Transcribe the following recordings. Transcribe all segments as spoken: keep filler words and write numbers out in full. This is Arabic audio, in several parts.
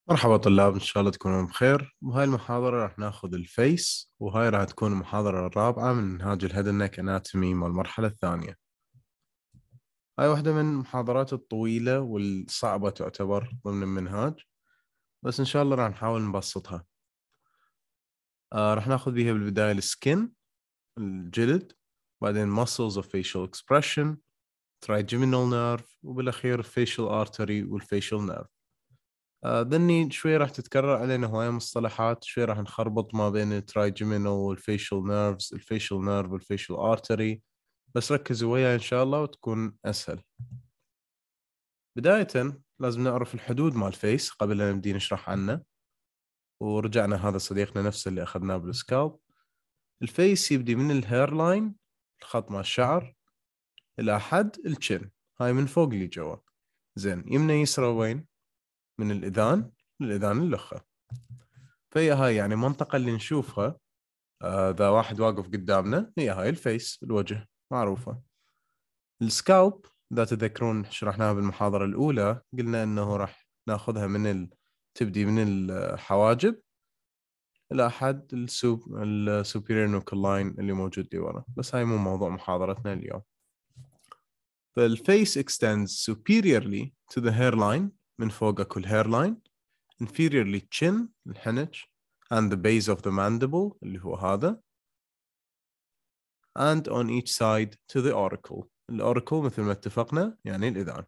مرحبا طلاب، إن شاء الله تكونون بخير. بهاي المحاضرة راح ناخذ الفيس، وهاي راح تكون المحاضرة الرابعة من منهاج الهيد نيك اناتومي والمرحلة الثانية. هاي واحدة من المحاضرات الطويلة والصعبة تعتبر ضمن المنهاج، بس إن شاء الله راح نحاول نبسطها. آه راح ناخذ بيها بالبداية السكين، الجلد، بعدين muscles of facial expression، trigeminal nerve، وبالأخير facial artery والfacial nerve. آه، ذني شوي راح تتكرر علينا هواية مصطلحات، شوي راح نخربط ما بين الترايجيمينال والفيشل نيرفز، الفيشل نيرف والفيشل ارتري، بس ركزوا وياي إن شاء الله وتكون أسهل. بداية لازم نعرف الحدود مال الفيس قبل لا نبدي نشرح عنه، ورجعنا هذا صديقنا نفسه اللي أخذناه بالسكالب. الفيس يبدي من الهير لاين، الخط مال الشعر، إلى حد الشن، هاي من فوق اللي جوا. زين، يمنى يسرى وين؟ من الإذان للإذان اللخة. فهي هاي يعني منطقة اللي نشوفها إذا آه واحد واقف قدامنا، هي هاي الفيس، الوجه معروفة. السكالب إذا تذكرون شرحناها بالمحاضرة الأولى، قلنا أنه راح ناخذها من ال... تبدي من الحواجب إلى حد السوب السوبيريور نوكل لاين اللي موجود لي ورا، بس هاي مو موضوع محاضرتنا اليوم. فالفيس extends superiorly to the hairline، من فوق أكو hairline، inferiorly chin الحنج، and the base of the mandible اللي هو هذا، and on each side to the auricle. الأوريكل مثل ما اتفقنا يعني الإذان.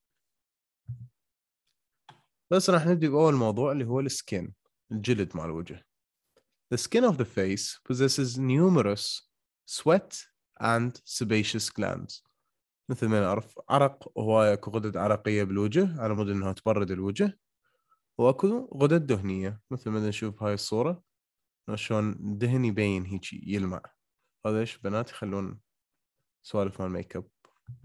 بس راح نبدأ بأول موضوع اللي هو السكين، الجلد مال الوجه. The skin of the face possesses numerous sweat and sebaceous glands. مثل ما نعرف عرق، هواية اكو غدد عرقية بالوجه على مود انها تبرد الوجه، واكو غدد دهنية مثل ما نشوف هاي الصورة شلون الدهن يبين هيك يلمع. هذا ايش بنات يخلون سوالف مال ميك اب.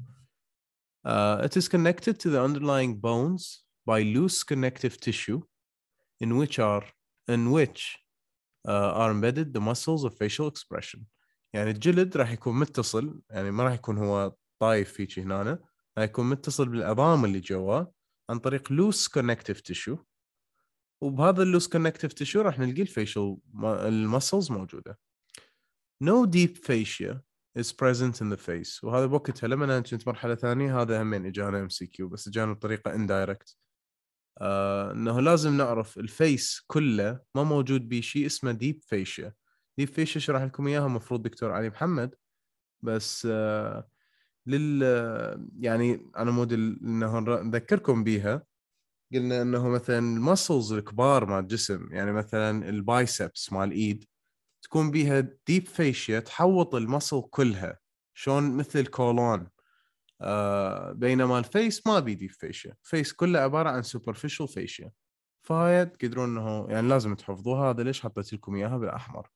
Uh, it is connected to the underlying bones by loose connective tissue, in which are in which uh, are embedded the muscles of facial expression. يعني الجلد راح يكون متصل، يعني ما راح يكون هو طايف فيك هنا، راح يكون متصل بالعظام اللي جواه عن طريق loose connective tissue، وبهذا اللوس connective tissue راح نلقي الفيشل المسلز موجودة. No deep fascia is present in the face. وهذا بوقتها لما انا كنت مرحله ثانيه هذا همين اجانا ام سي كيو، بس اجانا بطريقه اندايركت. آه انه لازم نعرف الفيس كله ما موجود به شيء اسمه ديب فيشيا. ديب فيشيا شرح لكم اياها المفروض دكتور علي محمد، بس آه لل يعني انا مود انه نذكركم بيها. قلنا انه مثلا المسلز الكبار مال الجسم، يعني مثلا البايسبس مال الايد، تكون بيها ديب فيشيا تحوط المصل كلها، شلون مثل الكولون. آه بينما الفيس ما بي ديب فيشيا، فيس كله عبارة عن سوبرفيشال فيشيا. فهاي تقدرون انه يعني لازم تحفظوها، هذا ليش حطيت لكم اياها بالاحمر.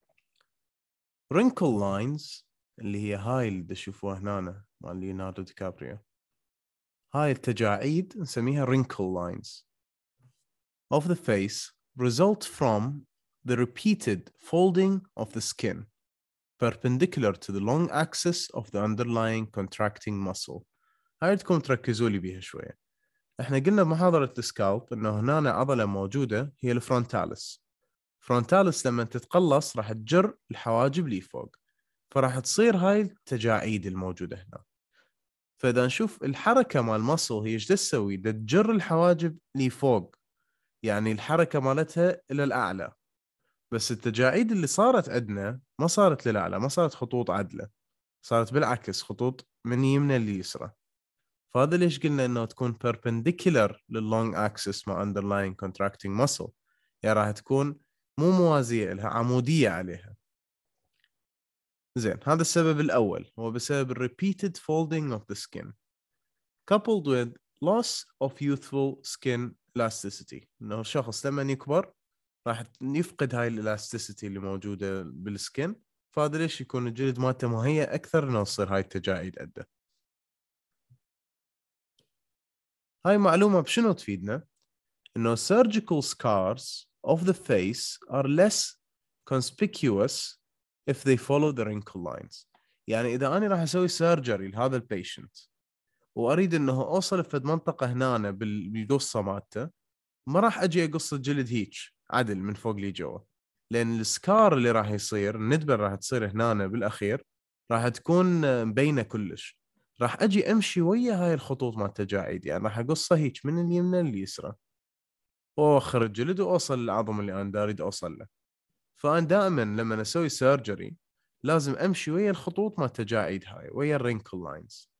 wrinkle لاينز اللي هي هاي اللي تشوفوها هنا مال ليوناردو دي كابريو، هاي التجاعيد نسميها wrinkle لاينز of the face result from the repeated folding of the skin perpendicular to the long axis of the underlying contracting muscle. هاي بدكم تركزوا لي بيها شوية. احنا قلنا بمحاضرة السكالب انه هنا عضلة موجودة هي الفرونتاليس. فرونتاليس لما تتقلص راح تجر الحواجب لي فوق، فراح تصير هاي التجاعيد الموجودة هنا. فإذا نشوف الحركة مال المصل هي ايش تسوي؟ تجر الحواجب لي فوق، يعني الحركة مالتها إلى الأعلى. بس التجاعيد اللي صارت عندنا ما صارت للأعلى، ما صارت خطوط عدلة، صارت بالعكس خطوط من يمنى لليسرى. فهذا ليش قلنا انه تكون perpendicular لللونج اكسس مع underlying contracting muscle، يعني راح تكون مو موازية لها، عمودية عليها. زين، هذا السبب الأول هو بسبب ال repeated folding of the skin coupled with loss of youthful skin elasticity. انه الشخص لما يكبر راح يفقد هاي الالاستيسيتي اللي موجودة بالسكن، فهذا ليش يكون الجلد مالته مهيأ أكثر إنه تصير هاي التجاعيد عنده. هاي معلومة بشنو تفيدنا؟ إنه surgical scars of the face are less conspicuous if they follow the wrinkle lines. يعني إذا أنا راح أسوي سيرجري لهذا البيشنت وأريد إنه أوصل في منطقة هنا بالقصة مالته، ما راح أجي أقص الجلد هيك عدل من فوق لي جوا، لأن السكار اللي راح يصير، الندبة اللي راح تصير هنا بالأخير راح تكون مبينة كلش. راح أجي أمشي ويا هاي الخطوط مال التجاعيد، يعني راح أقصها هيك من اليمنى لليسرى وأوخر الجلد وأوصل للعظم اللي أنا أريد أوصل له. فأنا دائما لما أسوي سيرجري لازم أمشي ويا الخطوط مال التجاعيد هاي، ويا الرينكل لاينز.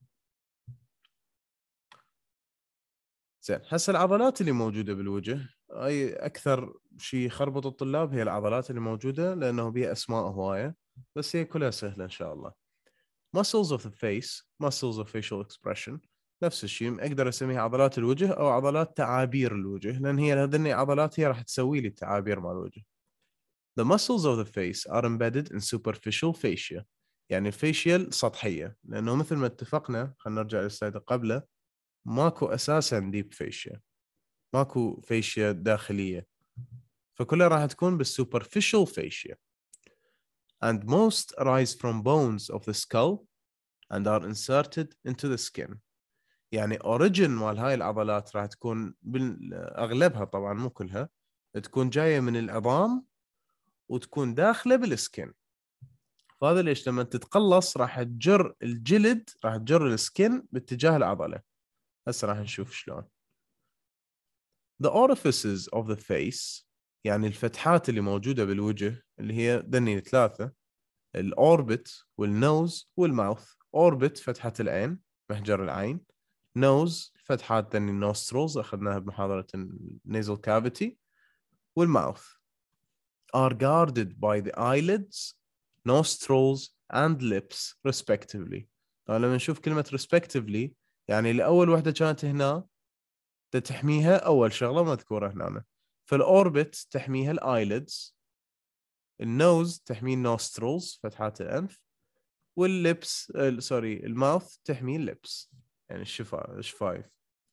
زين، هسه العضلات اللي موجودة بالوجه أي أكثر شيء يخربط الطلاب هي العضلات اللي موجودة، لأنه بيها أسماء هواية، بس هي كلها سهلة إن شاء الله. muscles of the face, muscles of facial expression، نفس الشيء أقدر أسميها عضلات الوجه أو عضلات تعابير الوجه، لأن هي هذني عضلات هي راح تسوي لي التعابير مال الوجه. The muscles of the face are embedded in superficial fascia، يعني الفيشيال سطحية، لأنه مثل ما اتفقنا، خلينا نرجع للسلايد قبله، ماكو أساسا ديب فيشيا، ماكو فيشيا داخلية، فكلها راح تكون بالsuperficial fascia. And most arise from bones of the skull and are inserted into the skin. يعني origin مال هاي العضلات راح تكون أغلبها طبعا مو كلها، تكون جاية من العظام وتكون داخلة بالسكن. فهذا ليش لما تتقلص راح تجر الجلد، راح تجر السكن باتجاه العضلة. هسه راح نشوف شلون. The orifices of the face، يعني الفتحات اللي موجودة بالوجه اللي هي دني ثلاثة، الأوربت والنوز والماوث. أوربت فتحة العين، محجر العين. نوز فتحات دني النوسترولز، أخذناها بمحاضرة النيزل كافيتي. والماوث are guarded by the eyelids, nostrils and lips respectively. لما نشوف كلمة respectively يعني لأول وحدة كانت هنا تحميها أول شغلة مذكورة هنا. فالأوربت تحميها الآيليدز، النوز تحمي النوسترلز فتحات الأنف، واللبس سوري الماوث تحمي اللبس يعني الشفا الشفايف.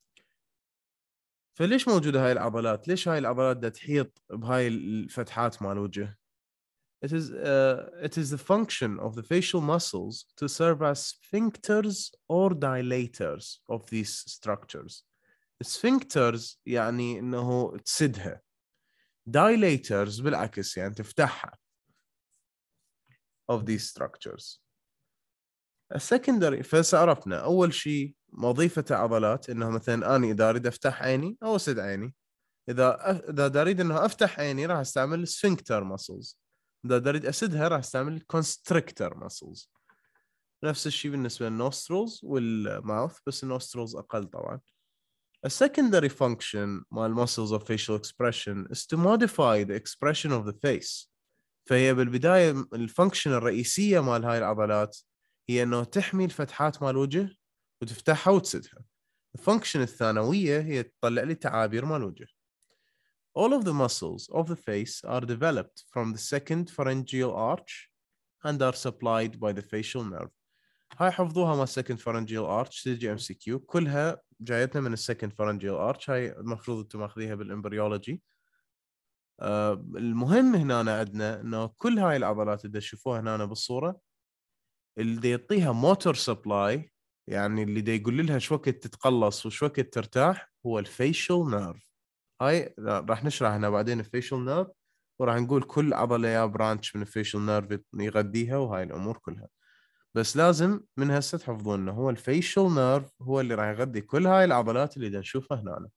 فليش موجودة هاي العضلات؟ ليش هاي العضلات دا تحيط بهاي الفتحات مال الوجه؟ It is uh, it is the function of the facial muscles to serve as sphincters or dilators of these structures. sphincters يعني انه تسدها، dilators بالعكس يعني تفتحها of these structures. السكندري فسعرفنا اول شيء وظيفة عضلات انه مثلا اني اذا اريد افتح عيني او اسد عيني، اذا اذا اريد انه افتح عيني راح استعمل sphincter muscles، اذا اريد اسدها راح استعمل constrictor muscles. نفس الشيء بالنسبة للنوسترلز والماوث، بس النوسترلز اقل طبعا. A secondary function مال muscles of facial expression is to modify the expression of the face. فهي بالبداية الفانكشن الرئيسية مال هاي العضلات هي أنه تحمي الفتحات مال الوجه وتفتحها وتسدها. الفانكشن الثانوية هي تطلع لي تعابير مال الوجه. All of the muscles of the face are developed from the second pharyngeal arch and are supplied by the facial nerve. هاي حفظوها مال second pharyngeal arch، تجي ام سي كيو، كلها جايتنا من السكند pharyngeal arch. هاي المفروض انتم ماخذيها بالامبريولوجي. آه المهم هنا عندنا انه كل هاي العضلات اللي تشوفوها هنا بالصوره اللي دي يعطيها موتور سبلاي، يعني اللي دي يقول لها شو وقت تتقلص وشو وقت ترتاح، هو الفيشل نيرف. هاي راح نشرح هنا بعدين الفيشل نيرف، وراح نقول كل عضله يا برانش من الفيشل نيرف يغذيها وهاي الامور كلها. بس لازم من هسه تحفظون انه هو الفيشل نيرف هو اللي راح يغذي كل هاي العضلات اللي دا نشوفها هنا.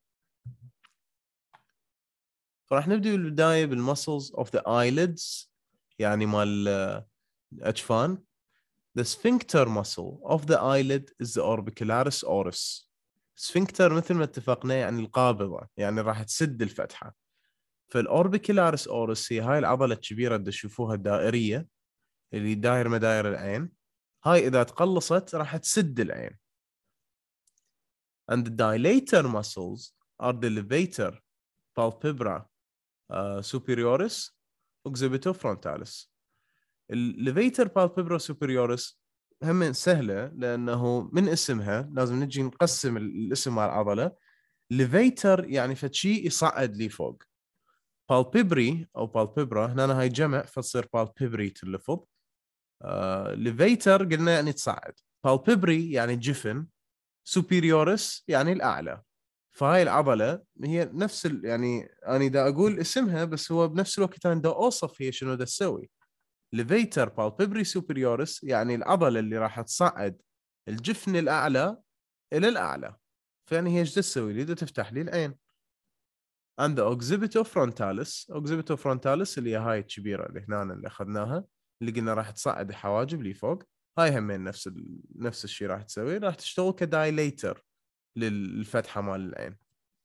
فراح نبدأ بالبداية بالمسلز of the eyelids، يعني مال الأجفان. The sphincter muscle of the eyelid is the orbicularis oris. sphincter مثل ما اتفقنا يعني القابضة، يعني راح تسد الفتحة. فالأوربيكولاريس أورس هي هاي العضلة الكبيرة اللي تشوفوها الدائرية اللي داير مداير العين، هاي إذا تقلصت راح تسد العين. And the dilator muscles are the levator palpebra uh, superioris occipitofrontalis. الليفيتر بالبيبرا سوبريورس هم سهلة، لأنه من اسمها لازم نجي نقسم الاسم مع العضلة. ليفيتر يعني فشي يصعد لي فوق. بالبيبري أو بالبيبرا هنا هاي جمع فتصير بالبيبري تلفظ. آه ليفيتر قلنا يعني تصعد. بالبيبري يعني جفن، سوبريورس يعني الأعلى. فهاي العضله هي نفس ال... يعني انا دا اقول اسمها بس هو بنفس الوقت انا دا اوصف هي شنو دا تسوي. levator palpebri superioris يعني العضله اللي راح تصعد الجفن الاعلى الى الاعلى. فيعني هي ايش تسوي لي؟ دا تفتح لي العين. عند occipito frontalis. occipito frontalis اللي هي هاي الكبيره اللي هنا اللي اخذناها اللي قلنا راح تصعد الحواجب لي فوق. هاي همين نفس ال... نفس الشيء راح تسوي، راح تشتغل كدايليتر للفتحه مال العين.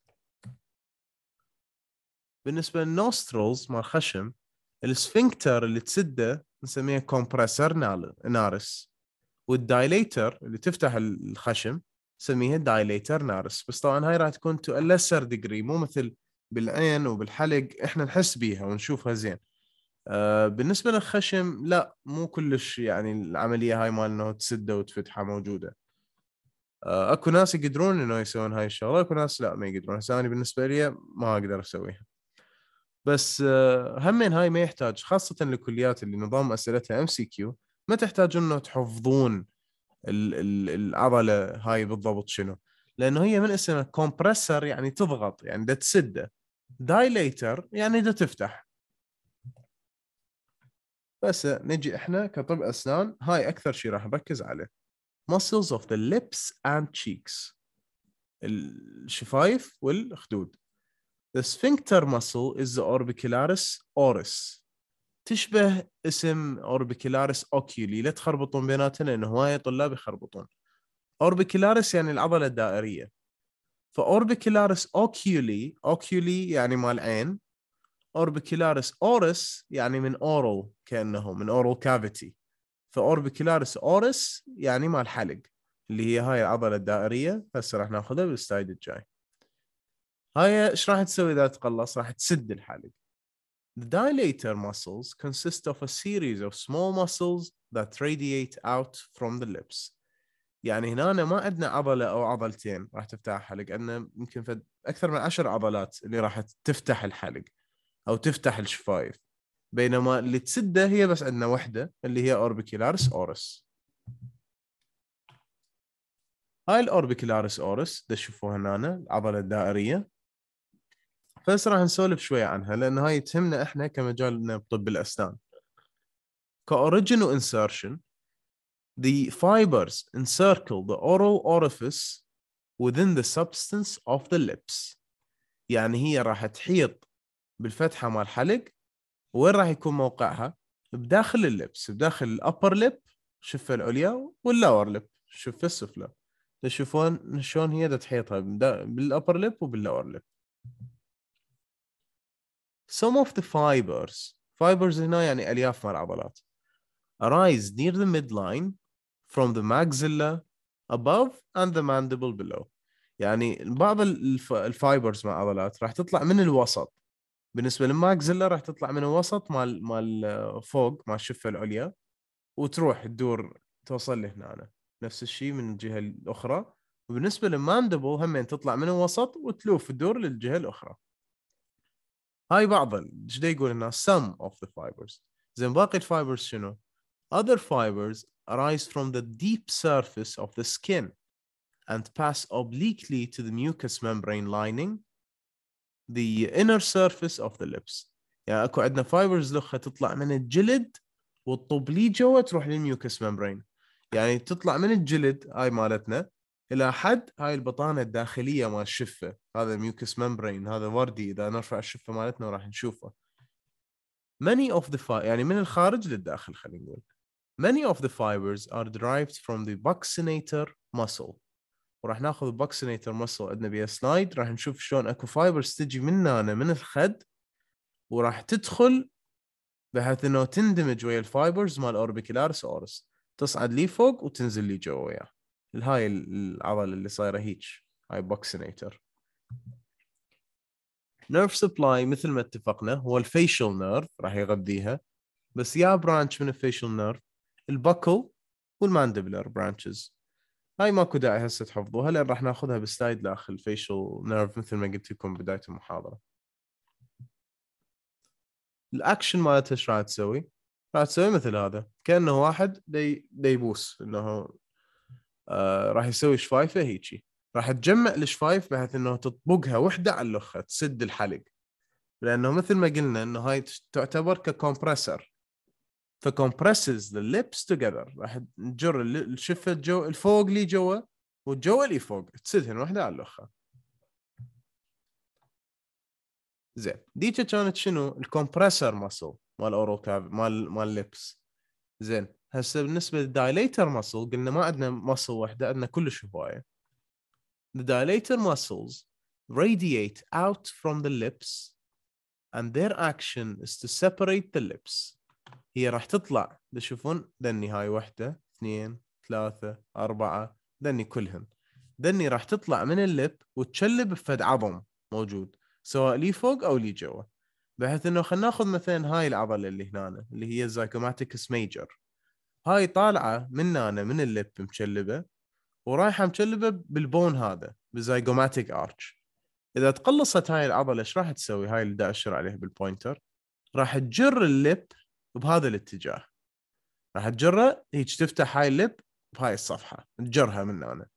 بالنسبه للنوسترلز مال الخشم، السفنكتر اللي تسده نسميه كومبرسر نارس، والدايليتر اللي تفتح الخشم نسميها دايليتر نارس. بس طبعا هاي راح تكون تو lesser degree، مو مثل بالعين وبالحلق احنا نحس بيها ونشوفها زين. آه بالنسبه للخشم لا، مو كلش يعني العمليه هاي مال انه تسده وتفتحها موجوده. آه اكو ناس يقدرون انه يسوون هاي الشغله، اكو ناس لا ما يقدرون. هسه انا بالنسبه لي ما اقدر اسويها. بس همين هاي ما يحتاج، خاصة الكليات اللي نظام أسئلتها إم سي كيو ما تحتاج إنه تحفظون العضلة هاي بالضبط شنو، لأنه هي من اسمها كومبرسر يعني تضغط، يعني دا تسده. دايليتر يعني دا تفتح. بس نجي إحنا كطب أسنان، هاي أكثر شيء راح بركز عليه. muscles of the lips and cheeks، الشفايف والخدود. The sphincter muscle is the orbicularis oris. تشبه اسم اوربيكولاريس اوكيولي، لا تخربطون بيناتنا لانه هوايه طلاب يخربطون. اوربيكولاريس يعني العضله الدائريه، فاوربيكولاريس اوكيولي، اوكيولي يعني مال عين، اوربيكولاريس اورس يعني من اورال، كانه من اورال كافيتي، فاوربيكولاريس اورس يعني مال حلق، اللي هي هاي العضله الدائريه. هسه راح ناخذها بالسلايد الجاي. هاي ايش راح تسوي اذا تقلص؟ راح تسد الحلق. The dilator muscles consist of a series of small muscles that radiate out from the lips. يعني هنا ما عندنا عضلة أو عضلتين راح تفتح الحلق، عندنا يمكن فد أكثر من عشر عضلات اللي راح تفتح الحلق أو تفتح الشفايف، بينما اللي تسده هي بس عندنا واحدة اللي هي أوربيكولاريس أورس. هاي الأوربيكولاريس أورس دا تشوفوها هنا العضلة الدائرية. بس راح نسولف شوية عنها لأن هاي تهمنا إحنا كمجالنا بطب الأسنان. كأوريجينال insertion، the fibers encircle the oral orifice within the substance of the lips. يعني هي راح تحيط بالفتحة مال الحلق. وين راح يكون موقعها؟ بداخل اللبس، بداخل الأبر لب شفة العليا واللور لب شفة السفلى. تشوفون شلون هي دا تحيطها بالأبر لب وباللور لب. Some of the fibers fibers هنا يعني ألياف مال العضلات arise near the midline from the maxilla above and the mandible below. يعني بعض الفايبرز مع العضلات راح تطلع من الوسط. بالنسبه للماكزيلا راح تطلع من الوسط مال مال فوق مال الشفه العليا وتروح تدور توصل لهنا. نفس الشيء من الجهه الاخرى. وبالنسبه للماندبل هم تطلع من الوسط وتلوف تدور للجهه الاخرى. هاي بعض ايش دا يقول هنا some of the fibers. زين باقي الفايبرز شنو؟ Other fibers arise from the deep surface of the skin and pass obliquely to the mucous membrane lining the inner surface of the lips. يعني اكو عندنا فايبرز لخة تطلع من الجلد وتطب لي جوا تروح للميوكس ممبرين. يعني تطلع من الجلد هاي مالتنا الى حد هاي البطانه الداخليه مال الشفه، هذا الميوكس ممبرين هذا وردي، اذا نرفع الشفه مالتنا راح نشوفه. many of the fi- يعني من الخارج للداخل خلينا نقول. Many of the fibers are derived from the buccinator muscle. وراح ناخذ البوكسينيتر muscle عندنا بيها سلايد راح نشوف شلون اكو فايبرز تجي من هنا من الخد وراح تدخل بحيث انه تندمج ويا الفايبرز مال اوربيكولاريس اورس، تصعد لي فوق وتنزل لي جوا وياه. هاي العضله اللي صايره هيك هاي بوكسينيتر. نيرف سبلاي مثل ما اتفقنا هو الفيشل نيرف راح يغذيها، بس يا برانش من الفيشل نيرف البكل والماندبلر برانشز. هاي ماكو داعي هسه تحفظوها لان راح ناخذها بالسلايد داخل الفيشل نيرف مثل ما قلت لكم بدايه المحاضره. الاكشن مالتها ايش راح تسوي؟ راح تسوي مثل هذا، كانه واحد دي دي يبوس انه آه راح يسوي شفايفه هيجي، راح تجمع الشفايف بحيث انه تطبقها وحده على الاخرى تسد الحلق، لانه مثل ما قلنا انه هاي تعتبر ككمبرسر، فكمبرسز the lips together، راح تجر الشفه جو الفوق لي جوا والجو اللي فوق تسدهن وحده على الاخرى. زين ديك كانت شنو الكمبرسر ماسل مال اورو كاف مال مال ليبس. زين هسه بالنسبه للدايليتر ماسل قلنا ما عندنا ماسل واحده، عندنا كلش هوايه. The dilator muscles radiate out from the lips and their action is to separate the lips. هي راح تطلع تشوفون ذني هاي واحدة اثنين ثلاثة أربعة ذني كلهن، ذني راح تطلع من اللب وتشلب بفد عظم موجود سواء لي فوق أو لي جوا، بحيث إنه خلينا ناخذ مثلا هاي العضلة اللي هنا اللي هي الزيجوماتيكس ميجر، هاي طالعة من هنا من اللب مشلبة ورايحة مشلبة بالبون هذا بالزيجوماتيك ارش. إذا تقلصت هاي العضلة إيش راح تسوي؟ هاي اللي دا أشر عليه بالبوينتر، راح تجر اللب بهذا الاتجاه، راح تجره هيك تفتح هاي اللب بهاي الصفحة تجرها من هنا.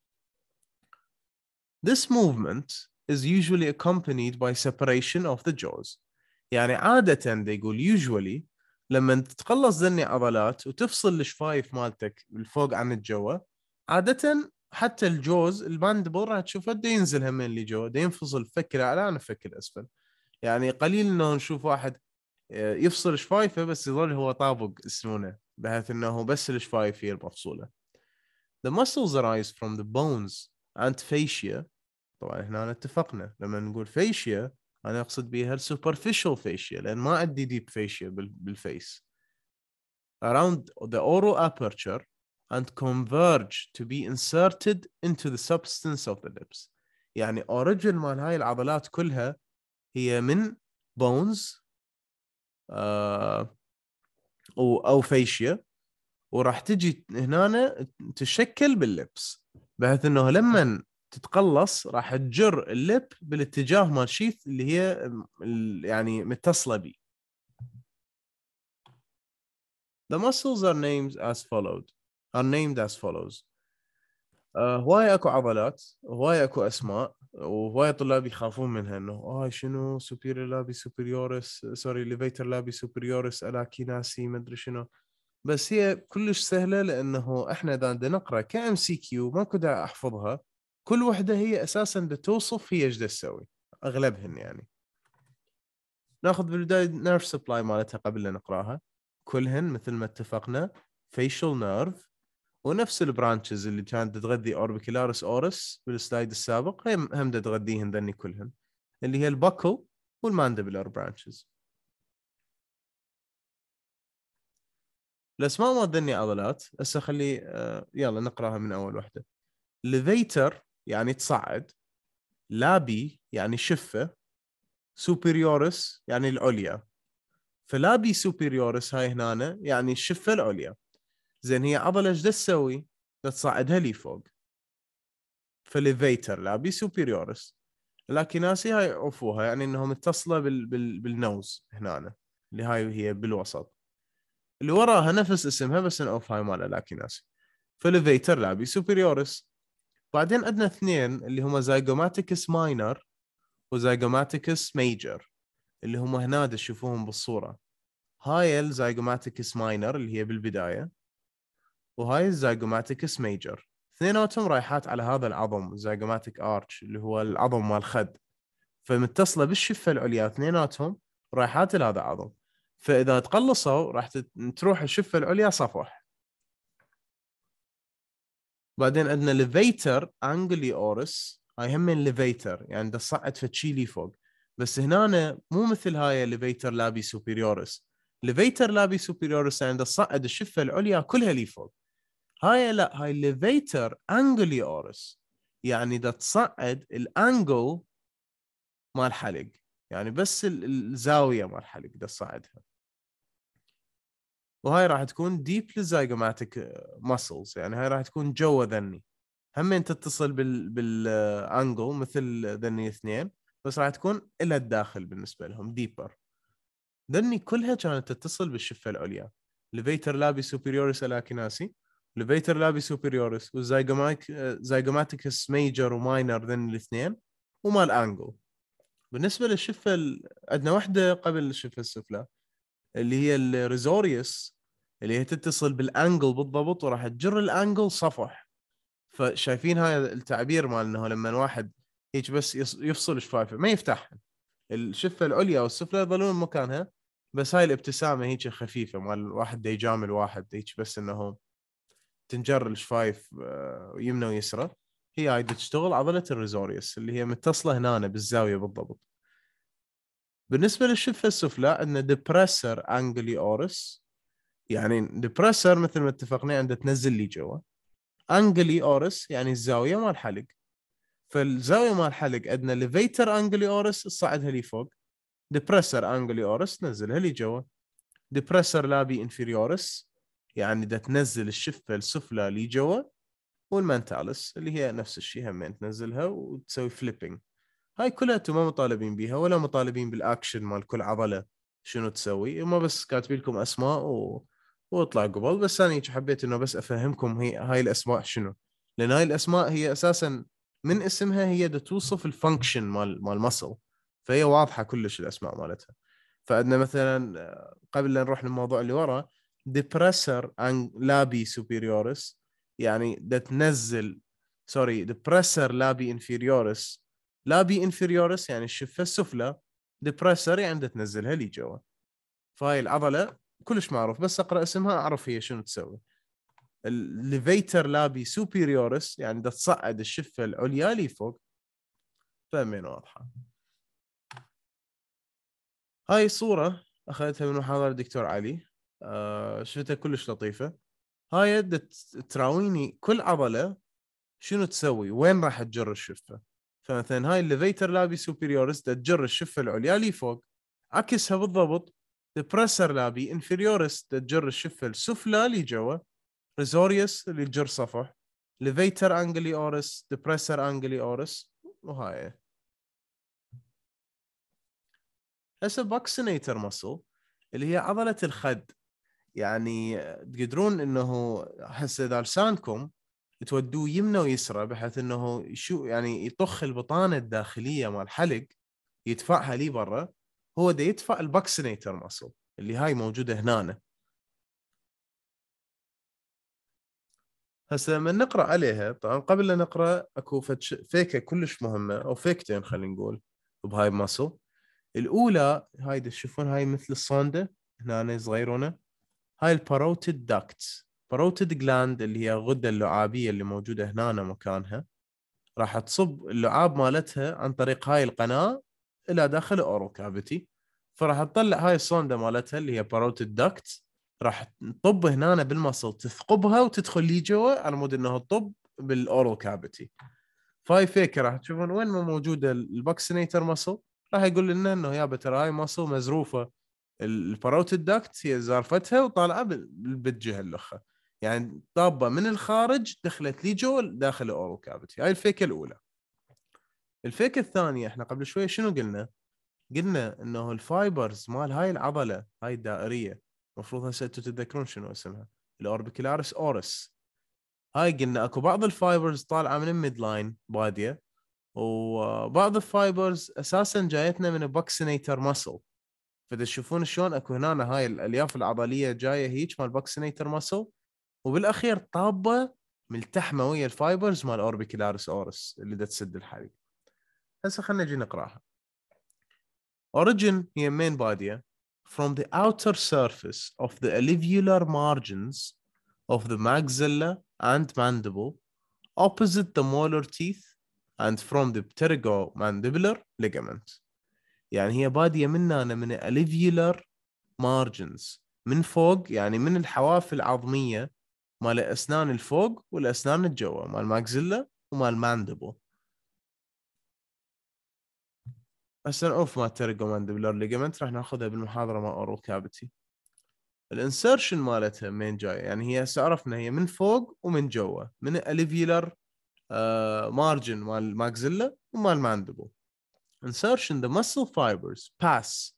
This movement is usually accompanied by separation of the jaws. يعني عادة دا يقول usually لما تتقلص ذني عضلات وتفصل الشفايف مالتك الفوق عن الجوا، عادة حتى الجوز الباندبل راح تشوفه دا ينزل همين اللي جوا، دا ينفصل فك الأعلى عن الفك الأسفل. يعني قليل إنه نشوف واحد يفصل شفايفه بس يظل هو طابق السنونة بحيث إنه بس الشفايف هي المفصولة. The muscles arise from the bones and fascia. طبعا هنا اتفقنا لما نقول fascia أنا أقصد بها superficial fascia لأن ما عندي deep fascia بالفيس. Around the oral aperture and converge to be inserted into the substance of the lips. يعني origin مال هاي العضلات كلها هي من bones آه أو أو فيشيا، وراح تجي هنا تشكل باللبس بحيث إنه لما تتقلص راح تجر اللب بالاتجاه مال شيث اللي هي يعني متصلة بي. The muscles are named as followed are named as follows. آه هواي اكو عضلات، هواي اكو اسماء، وهواي طلاب يخافون منها انه اه شنو superior labii superioris سوري levator labii superioris alakinasi ما ادري شنو، بس هي كلش سهله لانه احنا اذا بدنا نقرا كام سي كيو ماكو داعي احفظها، كل وحده هي اساسا بتوصف هي ايش تسوي اغلبهن. يعني ناخذ بالبدايه نيرف سبلاي مالتها قبل لا نقراها، كلهن مثل ما اتفقنا facial nerve، ونفس البرانشز اللي كانت تغذي اوربيكولاريس اورس بالسلايد السابق هم هم تغذيهن ذني كلهن اللي هي الباكل والماندبلر برانشز. الاسماء ما ذني عضلات هسه خلي آه يلا نقراها من اول وحده. ليفيتر يعني تصعد، لابي يعني شفه، سوبريورس يعني العليا، فلابي سوبريورس هاي هنا يعني الشفه العليا. زين هي عضله ايش تسوي؟ تصعدها لي فوق، فليفيتر لابي سوبريورس. الاكيناسي هاي عفوها يعني انها متصله بال... بال... بالنوز هنا اللي هاي هي بالوسط، اللي وراها نفس اسمها بس نعوف هاي مال الاكيناسي، فليفيتر لابي سوبريورس. بعدين عندنا اثنين اللي هما زايجوماتيكس ماينر وزايجوماتيكس ميجر اللي هما هنا تشوفوهم بالصوره، هاي الزايجوماتيكس ماينر اللي هي بالبدايه، وهاي الزايجوماتيكس ميجر، اثنيناتهم رايحات على هذا العظم الزايجوماتيك ارش اللي هو العظم مال الخد، فمتصله بالشفه العليا اثنيناتهم رايحات لهذا العظم، فاذا تقلصوا راح تروح الشفه العليا صفح. بعدين عندنا ليفيتر انجلي اورس، هاي هم ليفيتر يعني تصعد فتشي لي فوق، بس هنا مو مثل هاي ليفيتر لابي سوبريورس، ليفيتر لابي سوبريورس يعني تصعد الشفه العليا كلها لي فوق، هاي لا هاي ليفيتر انجلي اورس يعني دا تصعد الانجل مال الحلق، يعني بس الزاويه مال الحلق دا تصعدها، وهاي راح تكون deep zygomatic muscles يعني هاي راح تكون جوا ذني، همين تتصل بال بالانجل مثل ذني اثنين بس راح تكون الى الداخل بالنسبه لهم deeper. ذني كلها كانت تتصل بالشفه العليا، levator labii superioris alakinasi levator labii superioris والزيجوماتيكس ميجر وماينر ذن الاثنين ومال انجل. بالنسبه للشفه ال... عندنا واحده قبل الشفه السفلى اللي هي الريزوريوس اللي هي تتصل بالانجل بالضبط وراح تجر الانجل صفح. فشايفين هاي التعبير مال انه لما واحد هيك بس يفصل شفايفه ما يفتحها، الشفه العليا والسفلى يظلون مكانها، بس هاي الابتسامه هيك خفيفه مال واحد دا يجامل واحد هيك بس انه تنجر الشفايف يمنى ويسرى، هي هاي تشتغل عضله الريزوريوس اللي هي متصله هنا بالزاويه بالضبط. بالنسبه للشفه السفلى عندنا ديبريسر انجلي اورس، يعني ديبريسر مثل ما اتفقنا عنده تنزل لي جوا، انجلي اورس يعني الزاويه مال الحلق. فالزاويه مال الحلق عندنا ليفيتر انجلي اورس تصعدها لي فوق، ديبريسر انجلي اورس تنزلها لي جوا، ديبريسر لابي انفيريورس يعني دا تنزل الشفه السفلى لي جوا، والمنتالس اللي هي نفس الشيء همين تنزلها وتسوي فليبنج. هاي كلها انتم ما مطالبين بيها ولا مطالبين بالاكشن مال كل عضله شنو تسوي، هم بس كاتبين لكم اسماء و... واطلع قبل. بس انا حبيت انه بس افهمكم هي هاي الاسماء شنو، لان هاي الاسماء هي اساسا من اسمها هي دا توصف الفانكشن مال مال مصل، فهي واضحه كلش الاسماء مالتها. فعندنا مثلا قبل لا نروح للموضوع اللي ورا ديبريسر ان لابي سوبيريورس يعني دا تنزل، سوري ديبريسر لابي انفيريورس، لابي انفيريورس يعني الشفه السفلى، ديبريسر يعني دا تنزلها لي جوا. فهاي العضله كلش معروف، بس اقرا اسمها اعرف هي شنو تسوي. الليفيتر لابي سوبيريورس يعني دا تصعد الشفه العليا لي فوق. فهمين واضحه. هاي صوره اخذتها من محاضره الدكتور علي، آه شفتها كلش لطيفه. هاي تراويني كل عضله شنو تسوي وين راح تجر الشفه. فمثلا هاي الليفيتر لابي سوبيريورس تجر الشفه العليا لي فوق، عكسها بالضبط ديبريسر لابي انفيريورس تجر الشفه السفلى لي جوا، ريزوريوس اللي تجر صفح، ليفيتر انجلي اورس، ديبريسر انجلي اورس، وهاي. هسه باكسينيتر ماسل اللي هي عضله الخد، يعني تقدرون انه هسه اذا لسانكم تودوه يمنى ويسرى بحيث انه يشو يعني يطخ البطانه الداخليه مال الحلق يدفعها لي برا، هو ده يدفع الباكسينيتر ماسل اللي هاي موجوده هنا. هسه لما نقرا عليها طبعا قبل لا نقرا اكو فيكه كلش مهمه او فيكتين خلينا نقول بهاي الماسل. الاولى هاي تشوفون هاي مثل الصانده هنا صغيرونه، هاي الباروتيد داكت، باروتيد جلاند اللي هي الغده اللعابيه اللي موجوده هنا مكانها، راح تصب اللعاب مالتها عن طريق هاي القناه الى داخل الاورال كافيتي، فراح تطلع هاي الصونده مالتها اللي هي باروتيد داكت، راح تطب هنا بالمصل تثقبها وتدخل لي جوا على مود انه تطب بالاورال كافيتي. فاي فيكه راح تشوفون وين ما موجوده الباكسينيتر مصل راح يقول لنا انه يا ترى هاي مصل مزروفه، الباروتيد داكت هي زارفتها وطالعه بالجهه الاخرى، يعني طابه من الخارج دخلت لي جوا داخل الاورال كافيتي. هاي الفيكه الاولى. الفيكه الثانيه احنا قبل شويه شنو قلنا؟ قلنا انه الفايبرز مال هاي العضله هاي الدائريه المفروض هسه انتم تتذكرون شنو اسمها، الاوربيكولاريس اورس. هاي قلنا اكو بعض الفايبرز طالعه من الميد لاين باديه، وبعض الفايبرز اساسا جايتنا من باكسينيتر ماسل. فتشوفون شلون اكو هنا هاي الالياف العضليه جايه هيك مال باكسينيتر ماسل، وبالاخير طابه ملتحمه ويا الفايبرز مال اوربيكولاريس اورس اللي دا تسد الحلق. هسه خلينا نجي نقراها. Origin هي main بادية from the outer surface of the alveolar margins of the maxilla and mandible opposite the molar teeth and from the pterygomandibular ligament. يعني هي بادية مننا من alveolar margins من فوق، يعني من الحواف العظمية مال الأسنان الفوق والأسنان الجوا مال maxilla ومال mandible. هسه نعوف ما التريجومانديبولار ليجمنت راح ناخذها بالمحاضره مال اورال كافيتي. الانسرشن مالتها من جايه، يعني هي هسه عرفنا هي من فوق ومن جوا من الاليفيولار مارجن مال الماكسيلا ومال الماندبل. Insertion the muscle fibers pass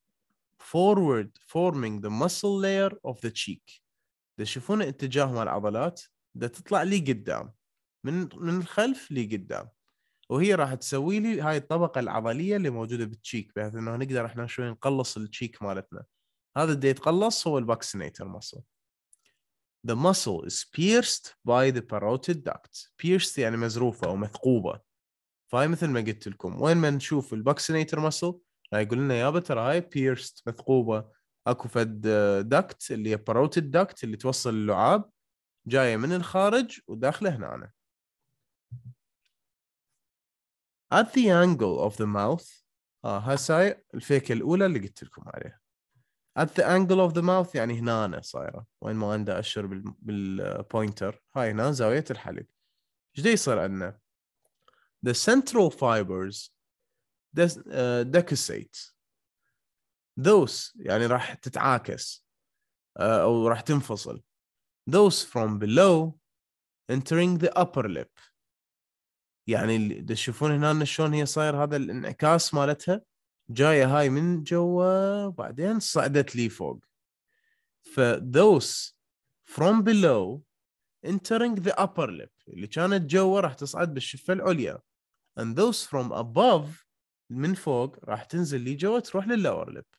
forward forming the muscle layer of the cheek. تشوفون اتجاه مال العضلات بدها تطلع لي قدام، من من الخلف لي قدام، وهي راح تسوي لي هاي الطبقة العضلية اللي موجودة بالتشيك، بحيث انه نقدر احنا شوي نقلص التشيك مالتنا. هذا اللي يتقلص هو الباكسينيتر muscle. The muscle is pierced by the parotid duct. Pierced يعني مزروفة أو مثقوبة. فهاي مثل ما قلت لكم، وين ما نشوف الباكسينيتر muscle راح يقول لنا يابا ترى هاي pierced مثقوبة، اكو فد دكت اللي هي parotid duct اللي توصل اللعاب، جاية من الخارج وداخلة هنا. At the angle of the mouth، اه هساي الفيكة الأولى اللي قلت لكم عليها. At the angle of the mouth يعني هنا أنا صايرة، وين ما عنده أشر بال بالبوينتر، هاي هنا زاوية الحلق. ايش دا يصير عندنا؟ The central fibers decussate. Those يعني راح تتعاكس أو راح تنفصل. Those from below entering the upper lip. يعني اللي تشوفون هنا شلون هي صاير هذا الانعكاس مالتها، جايه هاي من جوا وبعدين صعدت لي فوق. ف those from below entering the upper lip اللي كانت جوا راح تصعد بالشفه العليا، and those from above من فوق راح تنزل لي جوا تروح للlower lip.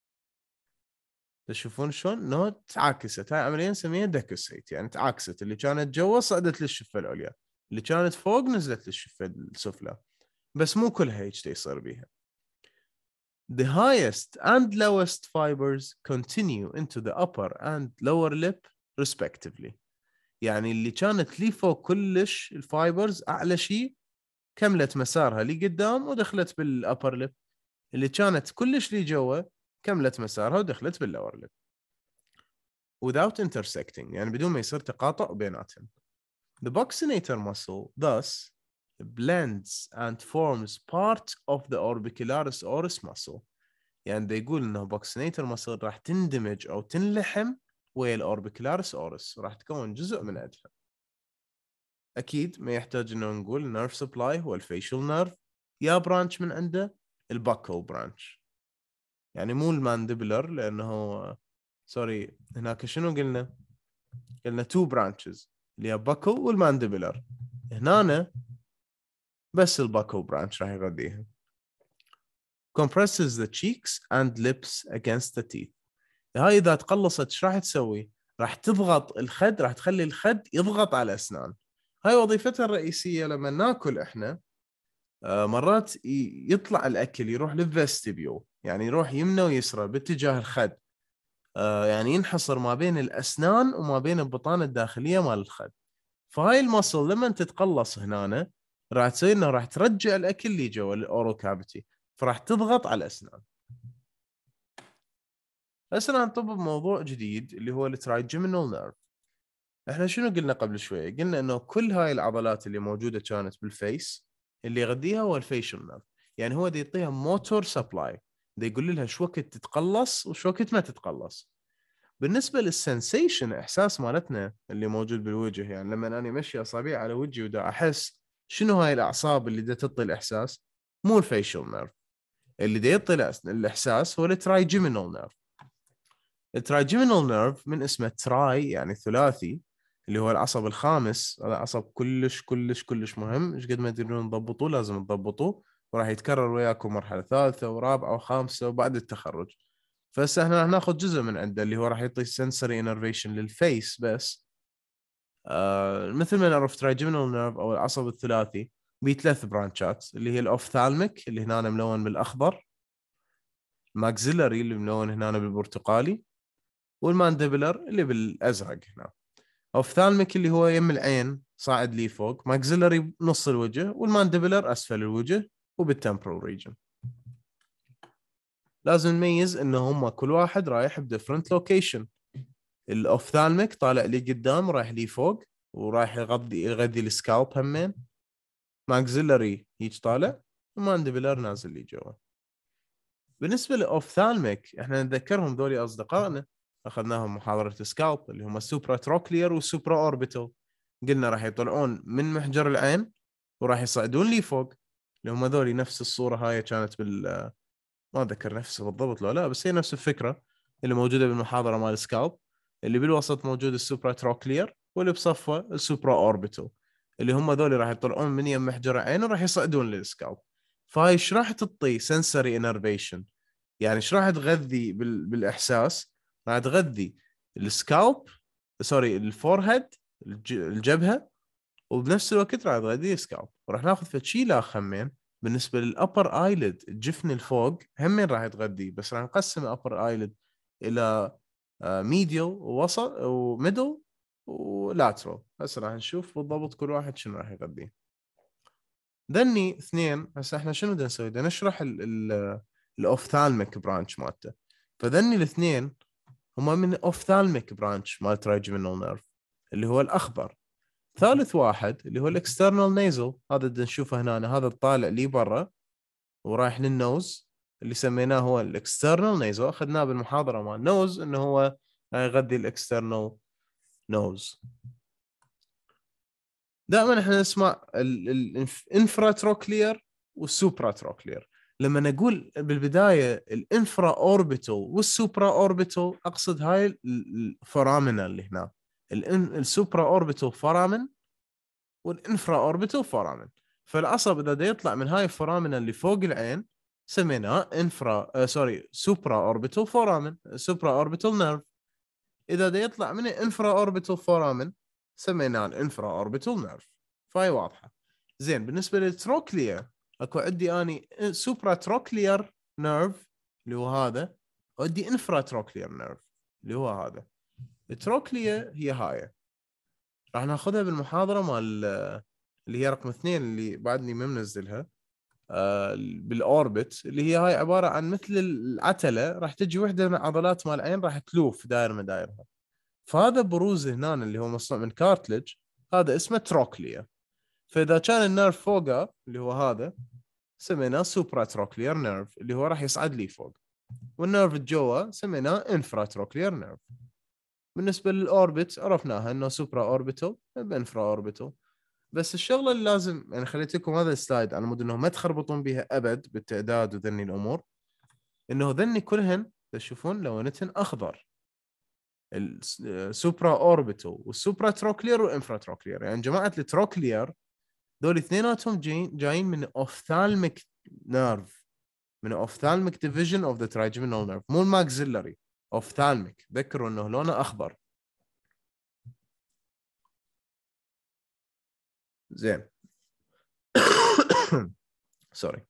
تشوفون شلون انه تعاكست، هاي عمليا نسميها decussate، يعني تعاكست، اللي كانت جوا صعدت للشفه العليا، اللي كانت فوق نزلت للشفه السفلى. بس مو كلها هيك يصير بيها. The highest and lowest fibers continue into the upper and lower lip respectively. يعني اللي كانت لي فوق كلش الفايبرز أعلى شيء كملت مسارها لي قدام ودخلت بالupper lip، اللي كانت كلش لي جوا كملت مسارها ودخلت بالlower lip without intersecting، يعني بدون ما يصير تقاطع بيناتهم. The buccinator muscle thus blends and forms part of the orbicularis oris muscle. يعني دا يقول انه buccinator muscle راح تندمج او تنلحم ويا الاوربيكولاريس اورس، راح تكون جزء من عندها. اكيد ما يحتاج انه نقول نيرف سبلاي هو الفيشل نيرف، يا برانش من عنده الباكل برانش، يعني مو المانديبلر، لانه سوري هناك شنو قلنا؟ قلنا تو برانشز اللي هي باكل والمانديبلر، هنا بس الباكل برانش راح يغذيها. compresses the cheeks and lips against the teeth. هاي اذا تقلصت ايش راح تسوي؟ راح تضغط الخد، راح تخلي الخد يضغط على الاسنان. هاي وظيفتها الرئيسيه لما ناكل احنا، آه مرات يطلع الاكل يروح للفستيبيول، يعني يروح يمنى ويسرى باتجاه الخد، آه يعني ينحصر ما بين الاسنان وما بين البطانه الداخليه مال الخد. فهاي المصل لما تتقلص هنا راح تسوي انه راح ترجع الاكل اللي جوا الاورو كافيتي، فراح تضغط على الاسنان. هسه راح نطب بموضوع جديد اللي هو الترايجيمينال نيرف. احنا شنو قلنا قبل شويه؟ قلنا انه كل هاي العضلات اللي موجوده كانت بالفيس اللي يغذيها هو الفيشل نيرف، يعني هو دي يعطيها موتور سبلاي، دي يقول لها شو وقت تتقلص وشو وقت ما تتقلص. بالنسبه للسنسيشن، احساس مالتنا اللي موجود بالوجه، يعني لما انا ماشي اصابعي على وجهي ودا احس شنو هاي الاعصاب اللي دا تعطي الاحساس؟ مو الفيشل نيرف، اللي دا يعطي الاحساس هو الترايجيمينال نيرف. الترايجيمينال نيرف من اسمه تراي يعني ثلاثي، اللي هو العصب الخامس. هذا عصب كلش كلش كلش مهم، ايش قد ما تقدرون تضبطوه لازم تضبطوه، وراح يتكرر وياكم مرحله ثالثه ورابعه وخامسه وبعد التخرج. فهسه احنا راح ناخذ جزء من عنده اللي هو راح يعطي سنسوري انرفيشن للفيس بس. آه مثل ما نعرف ترايجيمينال نيرف او العصب الثلاثي بثلاث برانشات، اللي هي الاوفثالميك اللي هنا ملون بالاخضر، الماكسيلري اللي ملون هنا بالبرتقالي، والمانديبلر اللي بالازرق هنا. اوفثالميك اللي هو يم العين صاعد لي فوق، ماكسيلري نص الوجه، والمانديبلر اسفل الوجه وبالتمبرال ريجن. لازم نميز ان هم كل واحد رايح بديفرنت لوكيشن. الاوفثالميك طالع لي قدام رايح لي فوق ورايح يغذي يغذي السكالب همين، ماكسيلري هيك طالع، ومانديبلر نازل لي جوا. بالنسبه للاوفثالميك احنا نذكرهم ذولي اصدقائنا اخذناهم محاضره سكالب اللي هم السوبرا تروكلير والسوبرا اوربيتال، قلنا راح يطلعون من محجر العين وراح يصعدون لي فوق، اللي هم ذولي نفس الصوره هاي كانت بال ما اتذكر نفسه بالضبط لو لا، بس هي نفس الفكره اللي موجوده بالمحاضره مال سكالب. اللي بالوسط موجود السوبرا تروكلير واللي بصفه السوبرا اوربيتال، اللي هم ذول راح يطلعون من يم محجر عين وراح يصعدون للسكالب. فهاي ايش راح تعطي سنسوري انرفيشن، يعني ايش راح تغذي بال... بالاحساس، راح تغذي السكالب سوري الفورهيد الج... الجبهه، وبنفس الوقت راح تغذي السكالب. وراح ناخذ فشي لا همين بالنسبه للابر ايلid الجفن الفوق همين راح تغذي، بس راح نقسم الابر ايلid الى ميديال ووسط وميدل ولاترال. هسه راح نشوف بالضبط كل واحد شنو راح يغذيه. ذني اثنين هسه احنا شنو بدنا نسوي؟ بدنا نشرح الاوفثالميك برانش مالته. فذني الاثنين هما من الاوفثالميك برانش مال ترايجمينال نيرف اللي هو الاخضر. ثالث واحد اللي هو الاكسترنال نيزل، هذا بدنا نشوفه هنا، هذا الطالع لي برا ورايح للنوز اللي سميناه هو الاكسترنال نيزل. اخذناه بالمحاضره مال النوز انه هو يغذي الاكسترنال نوز. دائما احنا نسمع الانفراتروكلير والسوبراتروكلير. لما نقول بالبدايه الانفرا اوربيتال والسوبرا اوربيتال اقصد هاي الفورامنا اللي هنا، السوبرا اوربيتال فورامن والانفرا اوربيتال فورامن. فالعصب اذا دا يطلع من هاي الفورامنا اللي فوق العين سميناه انفرا آه سوري سوبرا اوربيتال فورامن، سوبرا اوربيتال نيرف. اذا دا يطلع من الانفرا اوربيتال فورامن سميناه الانفرا اوربيتال نيرف. فهي واضحه. زين بالنسبه للتروكليا اكو عندي اني سوبرا تروكلير نيرف اللي هو هذا، وعندي انفرا تروكلير نيرف اللي هو هذا. التروكليا هي هاي راح ناخذها بالمحاضره مال اللي هي رقم اثنين اللي بعدني ما منزلها آه بالاوربت، اللي هي هاي عباره عن مثل العتله، راح تجي وحده من عضلات مال العين راح تلوف داير مدايرها. فهذا بروز هنا اللي هو مصنوع من كارتلج هذا اسمه تروكليا. فاذا كان النيرف فوقه اللي هو هذا سميناه سوبرا تروكلير نيرف اللي هو راح يصعد لي فوق، والنيرف جوا سميناه انفرا تروكلير نيرف. بالنسبه للاوربت عرفناها انه سوبرا اوربيتال بانفرا اوربيتال. بس الشغله اللي لازم يعني خليت لكم هذا السلايد على مود انه ما تخربطون بها ابد بالتعداد وذني الامور، انه ذني كلهن تشوفون لونتهن اخضر، السوبرا اوربيتال والسوبرا تروكلير والانفرا تروكلير. يعني جماعه التروكلير دول اثنيناتهم جايين جايين من اوفثالميك نيرف، من اوفثالميك ديفيجن اوف ذا ترايجمينال نيرف، مو الماكسيلري، اوفثالميك. ذكروا انه لونه اخضر. زين سوري.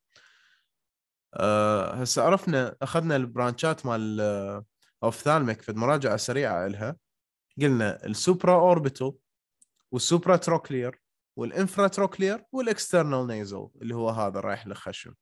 أه هسه عرفنا اخذنا البرانشات مال اوفثالميك في المراجعه سريعه لها. قلنا السوبرا اوربيتال والسوبرا تروكلير والانفرا تروكلير والاكسترنال نيزل اللي هو هذا رايح للخشم.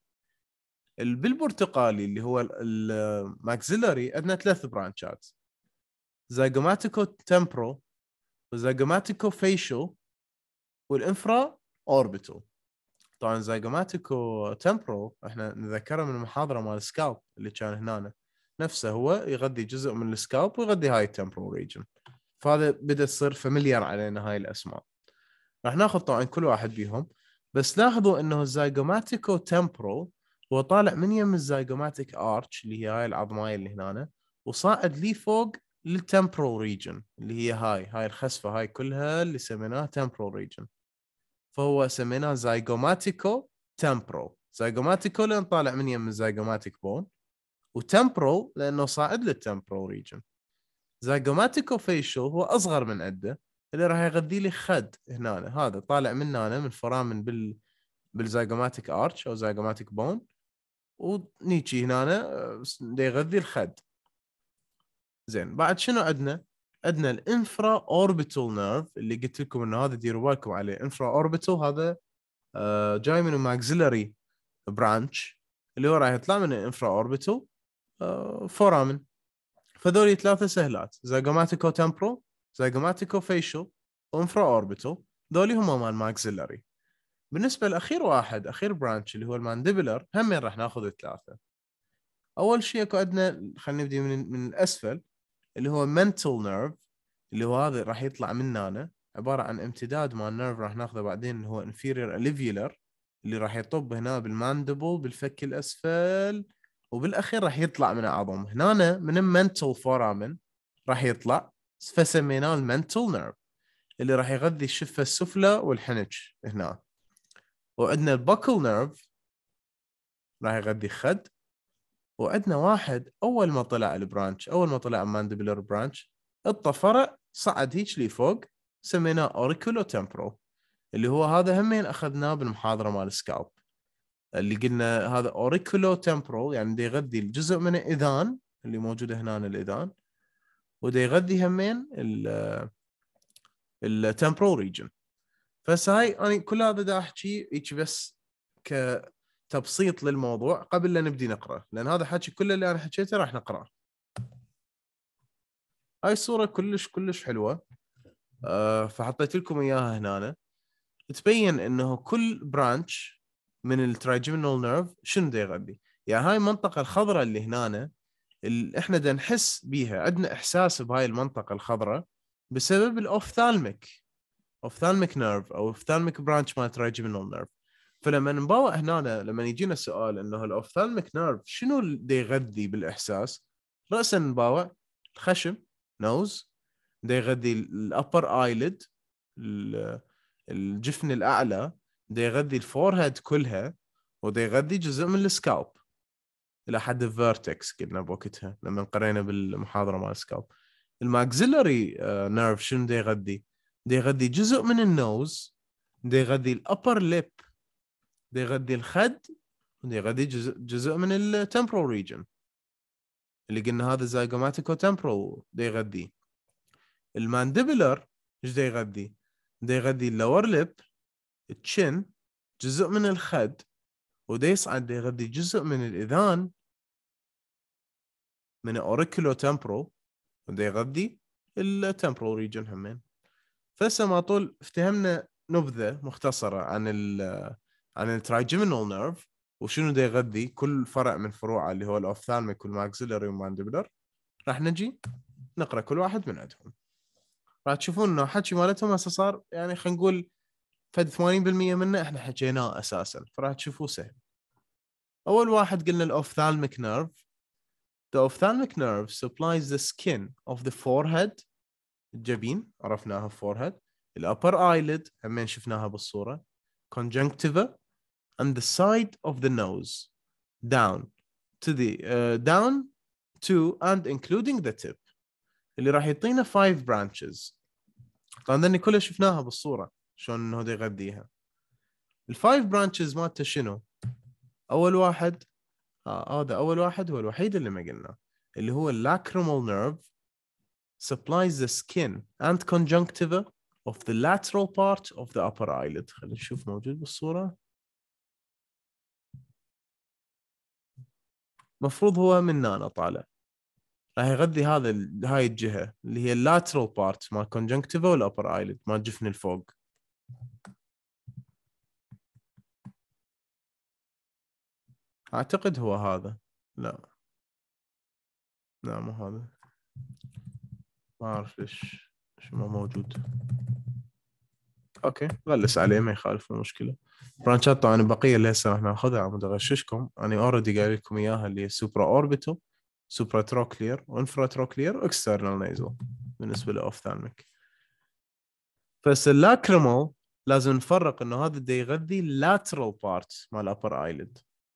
بالبرتقالي اللي هو الماكسيلري عندنا ثلاث برانشات، زايجوماتيكو تمبرو وزايجوماتيكو فيشل والانفرا اوربيتال. طبعا زايجوماتيكو تمبرو احنا نذكره من المحاضره مال السكالب اللي كان هنا، نفسه هو يغذي جزء من السكالب ويغذي هاي التمبرو ريجن. فهذا بدا تصير فاميليار علينا هاي الاسماء. راح ناخذ طبعا كل واحد بيهم، بس لاحظوا انه الزايجوماتيكو تمبرو هو طالع من يم الزايجوماتيك ارتش اللي هي هاي العظمايه اللي هنا، وصاعد لي فوق للتمبرو ريجن اللي هي هاي هاي الخسفه هاي كلها اللي سميناها تمبرو ريجن. فهو سميناه زايجوماتيكو تمبرو. زايجوماتيكو لان طالع من يم الزايجوماتيك بون، وتمبرو لانه صاعد للتمبرو ريجن. زايجوماتيكو فيشل هو اصغر من عده اللي راح يغذي لي خد هنا، هذا طالع من هنا من فرامن بال بالزايجوماتيك ارش او زايجوماتيك بون، ونيجي هنا دا يغذي الخد. زين بعد شنو عندنا؟ عندنا الانفرا اوربيتال نيرف اللي قلت لكم انه هذا ديروا بالكم عليه. انفرا اوربيتال هذا آه جاي من الماكسيلري برانش اللي هو راح يطلع من الانفرا اوربيتال آه فورامن. فذولي ثلاثه سهلات، زايجوماتيكو تمبرو، زايجوماتيكو فيشل، وانفرا اوربيتال. ذولي هم مال ماكسيلري. بالنسبه لاخير واحد اخير برانش اللي هو المانديبلر هم راح ناخذ الثلاثه. اول شيء اكو عندنا خلينا نبدا من من الاسفل اللي هو mental nerve اللي هو هذا راح يطلع من هنا، عباره عن امتداد مال نيرف راح ناخذه بعدين اللي هو inferior alveolar اللي راح يطب هنا بالماندبل بالفك الاسفل، وبالاخير راح يطلع من العظم هنا من المنتل فورامن راح يطلع، فسميناه المنتل نيرف. اللي راح يغذي الشفة السفلى والحنج هنا. وعندنا الباكل نيرف راح يغذي الخد. وعندنا واحد اول ما طلع البرانش، اول ما طلع مانديبلر برانش، الطفرة صعد هيك لي فوق، سميناه اوريكولو تمبرو، اللي هو هذا همين اخذناه بالمحاضرة مال سكالب، اللي قلنا هذا اوريكولو تمبرو يعني دي يغذي الجزء من الاذان اللي موجوده هنا الاذان، ودي يغذي همين التمبرو ريجن. فهسه هاي انا كل هذا دا احكي هيك بس كتبسيط للموضوع قبل لا نبدي نقرا، لان هذا حكي كله اللي انا حكيته راح نقراه. هاي الصوره كلش كلش حلوه، أه فحطيت لكم اياها هنا. تبين انه كل برانش من الترايجيمينال نيرف شنو دا يغذي. يعني هاي المنطقه الخضراء اللي هنا اللي احنا دا نحس بيها، عندنا احساس بهاي المنطقه الخضراء بسبب الاوفثالميك اوفثالميك نيرف او اوفثالميك برانش مال ترايجيمينال نيرف. فلما نباوع هنا، لما يجينا سؤال انه الاوفثالميك نيرف شنو اللي يغذي بالاحساس، راسا نباوع الخشم نوز، دا يغذي الابر ايلid الجفن الاعلى، دا يغذي الفورهيد كلها، ودا يغذي جزء من السكالب الى حد الفيرتكس قلنا بوقتها لما قرينا بالمحاضره مال السكالب. الماكسيلري نيرف شنو دا يغذي؟ دا يغذي جزء من النوز، دا يغذي الابر ليب، دا يغذي الخد، دا يغذي جزء جزء من التمبرال ريجن اللي قلنا هذا زايجوماتيكو تمبرال دا يغذي. المانديبلر ايش دا يغذي؟ دا يغذي اللور ليب، التشن، جزء من الخد، ودا يصعد دا يغذي جزء من الاذان من اوريكولو تمبرو، ودا يغذي التمبرال ريجن همين. فهسه ما طول افتهمنا نبذه مختصره عن ال عن الترايجيمينال نيرف وشنو دا يغذي كل فرع من فروعه اللي هو الاوفثالميك والماكسيلري والمانديبلر. راح نجي نقرا كل واحد من عندهم، راح تشوفون انه حكي مالتهم هسه صار يعني خلينا نقول فد ثمانين بالمئة منه احنا حكيناه اساسا، فراح تشوفوه سهل. اول واحد قلنا الاوفثالميك نيرف. The ophthalmic nerve supplies the skin of the forehead، الجبين عرفناها forehead، الupper eyelid همين شفناها بالصورة، conjunctiva and the side of the nose down to the uh, down to and including the tip، اللي راح يعطينا five branches. طبعا ذني كلها شفناها بالصورة شلون انه دي يغذيها. الفايف برانشز مالته شنو؟ اول واحد اه هذا اول واحد هو الوحيد اللي ما قلنا، اللي هو lacrimal nerve supplies the skin and conjunctiva of the lateral part of the upper eyelid. خلينا نشوف موجود بالصورة. مفروض هو من هنا طالع، راح يغذي هذا هاي الجهة اللي هي lateral part مال conjunctiva والupper eyelid مال جفن الفوق. اعتقد هو هذا، لا لا مو هذا، ما اعرف ليش شو ما موجود. اوكي غلس عليه ما يخالف، مشكله. برانشات طبعا البقيه اللي هسه راح ناخذها عم اغششكم، انا اوريدي قايل لكم اياها اللي هي سوبرا اوربيتو، سوبرا تروكلير، وانفرا تروكلير، واكسترنال نيزل بالنسبه لاوفثالميك. بس اللاكريمال لازم نفرق انه هذا دا يغذي اللاترال بارت مال ابر ايلid.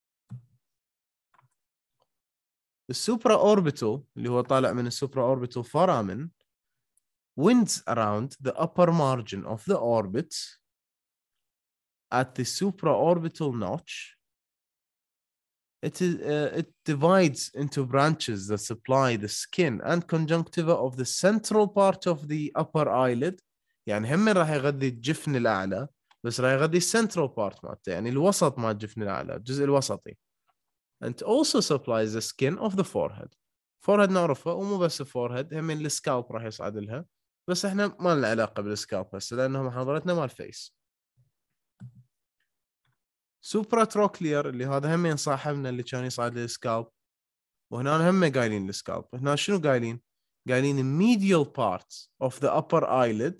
السوبرا اوربيتال اللي هو طالع من السوبرا اوربيتال فورامن winds around the upper margin of the orbit at the supraorbital notch. It, is, uh, it divides into branches that supply the skin and conjunctiva of the central part of the upper eyelid. يعني هم راح يغذي الجفن الأعلى، بس راح يغذي السنترال بارت مالته، يعني الوسط مال الجفن الأعلى، الجزء الوسطي. And also supplies the skin of the forehead. forehead نعرفه، ومو بس forehead، هم السكالب راح يصعد لها، بس احنا ما لنا علاقة بالسكالب هسه لأنه محاضرتنا مال فيس. سوبرا تروكلير اللي هذا هم صاحبنا اللي كان يصعد للسكالب، وهنا هم قايلين السكالب. هنا شنو قايلين؟ قايلين medial parts of the upper eyelid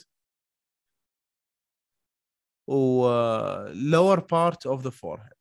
و lower part of the forehead.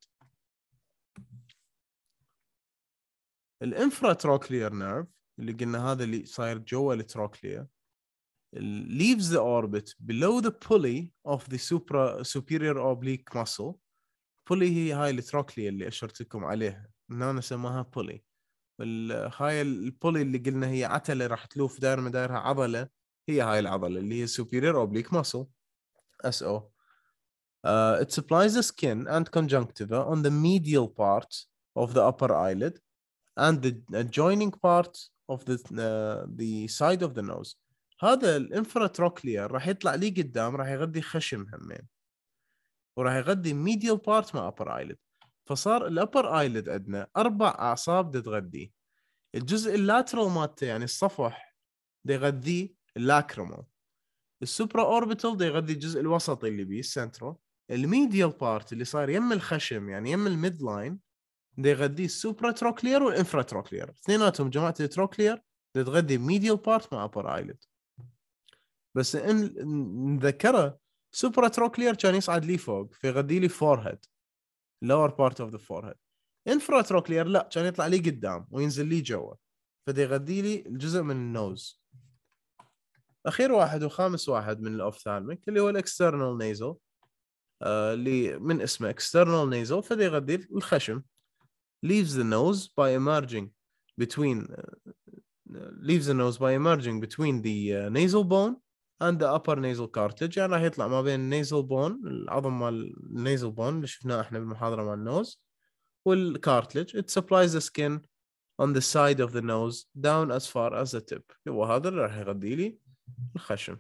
الانفرا تروكلير نيرف اللي قلنا هذا اللي صاير جوا التروكلير، leaves the orbit below the pulley of the supra superior oblique muscle. pulley هي هاي التروكليا اللي أشرت لكم عليها، هنا نسماها pulley. هاي البولي اللي قلنا هي عتلة راح تلوف داير ما دايرها عضلة، هي هاي العضلة اللي هي superior oblique muscle S O. Uh, it supplies the skin and conjunctiva on the medial part of the upper eyelid and the adjoining part of the uh, the side of the nose. هذا الانفراتروكلير راح يطلع لي قدام، راح يغذي خشم همين، وراح يغذي medial part مع upper eyelid. فصار الupper eyelid عندنا أربع أعصاب تغذيه. الجزء اللاترال مالته يعني الصفح دا يغذيه اللاكريمال. السوبرا اوربيتال دا يغذي الجزء الوسطي اللي بيه السنترال. الميديال بارت اللي صار يم الخشم يعني يم الميد لاين دا يغذيه السوبرا تروكلير والانفرا تروكلير. اثنيناتهم جماعه التروكلير دا تغذي ميديال بارت مع upper eyelid. بس ان نذكره سوبرا تروكلير كان يصعد لي فوق فيغذي لي forehead lower part of the forehead. انفراتروكلير لا كان يطلع لي قدام وينزل لي جوا فدا يغذي لي الجزء من النوز. اخير واحد وخامس واحد من الاوفثالميك اللي هو الاكسترنال نيزل آه اللي من اسمه اكسترنال نيزل فدا يغذي الخشم. leaves the nose by emerging between uh, leaves the nose by emerging between the uh, nasal bone and the upper nasal cartilage. يعني راح يطلع ما بين النيزل بون العظم مال النيزل بون اللي شفناه احنا بالمحاضره مال النوز والكارتلج. It supplies the skin on the side of the nose down as far as the tip. هو هذا اللي راح يغذي لي الخشم.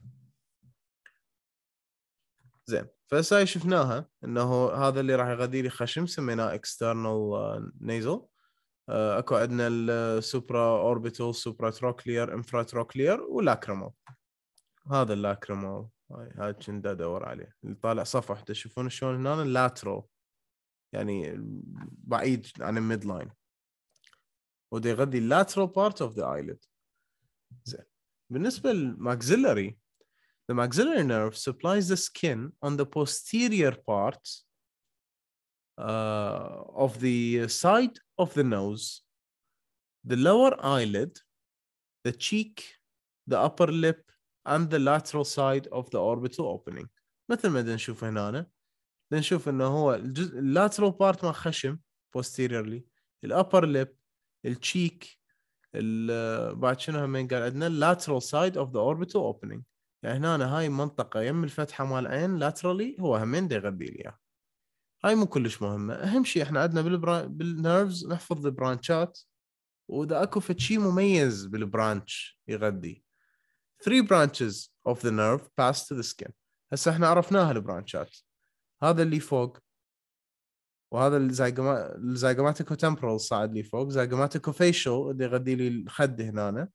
زين فهسه شفناها انه هذا اللي راح يغذي لي خشم سميناه external nasal. اكو عندنا السوبرا اوربيتال سوبرا تروكلير انفرا تروكلير ولاكريمال. هذا اللاكريمال هاي هاي كنت ادور عليه اللي طالع صفح تشوفون شلون هنا اللاترال يعني بعيد عن الميد لاين وده يغذي اللاترال part of the eyelid. زين بالنسبة للماكسيلري the maxillary nerve supplies the skin on the posterior part uh, of the side of the nose, the lower eyelid, the cheek, the upper lip and the lateral side of the orbital opening. مثل ما نشوف هنا نشوف انه هو الجزء اللاترال بارت مع خشم posteriorly، الابر ليب، التشيك، بعد شنو همين قال عندنا اللاترال سايد اوف ذا اوربيتال اوبننج. يعني هنا هاي منطقه يم الفتحه مال العين لاترالي هو همين دا يغذي لي اياها. هاي مو كلش مهمه، اهم شيء احنا عندنا بالبرا... بالنيرفز نحفظ البرانشات واذا اكو فد شيء مميز بالبرانش يغذي. three branches of the nerve pass to the skin. هسه احنا عرفناها البرانشات، هذا اللي فوق وهذا الزيجوما الزيجوماتيكو تمبرال صاعد لي فوق، زيجوماتيكو فيشل اللي يغذي لي الخد هنا،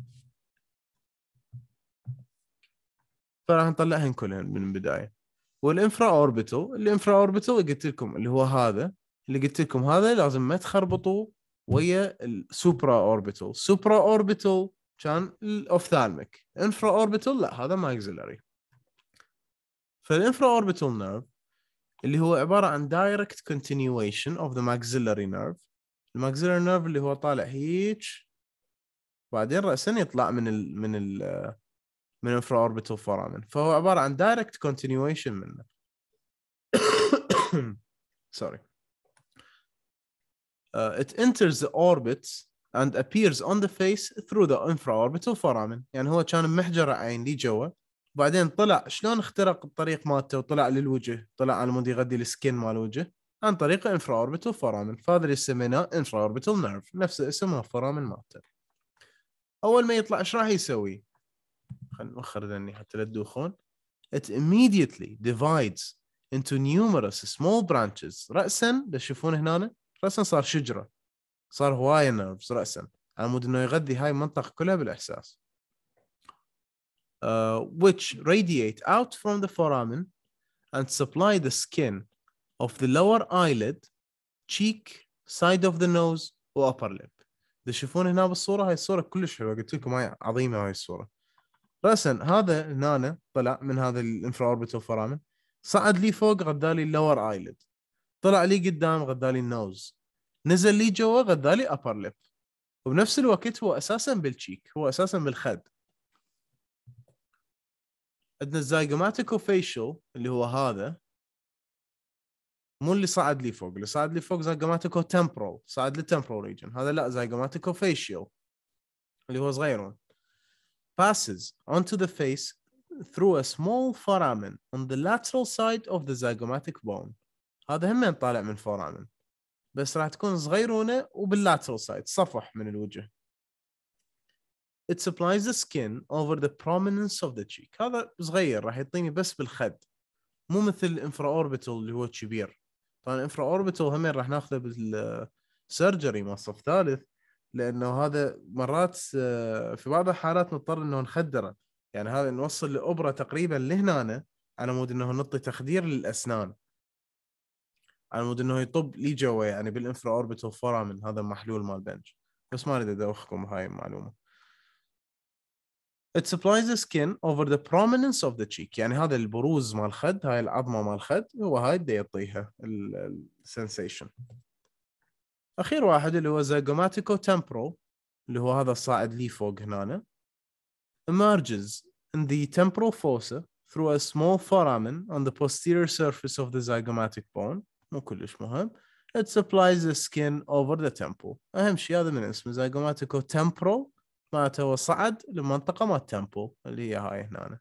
فراح نطلعهن كلهن من البدايه. والانفرا اوربيتال الانفرا اوربيتال قلت لكم اللي هو هذا اللي قلت لكم هذا لازم ما تخربطوا ويا السوبرا اوربيتال. سوبرا اوربيتال كان الاوفثالميك، انفرا اوربيتال لا هذا ماكسيلري. فالانفرا اوربيتال نيرف اللي هو عبارة عن direct continuation of the maxillary nerve. الماكسيلري نيرف اللي هو طالع هيك بعدين رأسا يطلع من ال من ال من infraorbital foramen، فهو عبارة عن direct continuation منه. sorry. Uh, it enters the orbit and appears on the face through the infraorbital foramen. يعني هو كان محجرة عين لي جوا بعدين طلع شلون اخترق الطريق مالته وطلع للوجه، طلع على مود يغذي السكين مال الوجه عن طريق انفرا اوربيتال فورامن. فهذا اللي سميناه انفرا اوربيتال نيرف، نفس اسمه الفورامن مالته. اول ما يطلع ايش راح يسوي؟ خلينا نوخر ذني حتى لا تدوخون. It immediately divides into numerous small branches. رأسا تشوفون هنا رأسا صار شجرة، صار هواية نيرفز رأسا على مود انه يغذي هاي المنطقة كلها بالاحساس. Uh, which radiate out from the foramen and supply the skin of the lower eyelid, cheek, side of the nose و upper lip. تشوفون هنا بالصورة، هاي الصورة كلش حلوة، قلت لكم هاي عظيمة هاي الصورة. رأسا هذا هنا طلع من هذا الانفرا اوربيتال فورامن، صعد لي فوق غذالي اللور eyelid، طلع لي قدام غذالي النوز، نزل لي جوا غذالي upper lip، وبنفس الوقت هو أساسا بالتشيك، هو أساسا بالخد. عندنا الزايجوماتيكوفيشل اللي هو هذا، مو اللي صعد لي فوق، اللي صعد لي فوق زايجوماتيكو تمبرال، صعد للتمبرال ريجن، هذا لا زايجوماتيكوفيشل اللي هو صغيرون. passes onto the face through a small foramen on the lateral side of the zygomatic bone. هذا هم طالع من foramen بس راح تكون صغيرونه وباللاترال سايد، صفح من الوجه. It supplies the skin over the prominence of the cheek. هذا صغير راح يعطيني بس بالخد، مو مثل الانفراوربيتال اللي هو كبير. طبعا الانفراوربيتال هم راح ناخذه بالسيرجري مع صف ثالث، لانه هذا مرات في بعض الحالات نضطر انه نخدره، يعني هذا نوصل الابره تقريبا لهنا على مود انه نعطي تخدير للاسنان، على مود انه يطب لي جوا يعني بالانفراوربيتال فورامن، هذا محلول مال بنج، بس ما اريد ادوخكم هاي المعلومه. It supplies the skin over the prominence of the cheek، يعني هذا البروز مال الخد، هاي العظمه مال الخد، هو هاي اللي يعطيها السنسيشن. اخير واحد اللي هو زيجوماتيكو temporal اللي هو هذا الصاعد لي فوق هنا. emerges in the temporal fossa through a small foramen on the posterior surface of the zygomatic bone. مو كلش مهم. It supplies the skin over the temple. أهم شيء هذا من اسمه زيجوماتيكو temporal، معناته هو صعد لمنطقة مال temple اللي هي هاي هنا.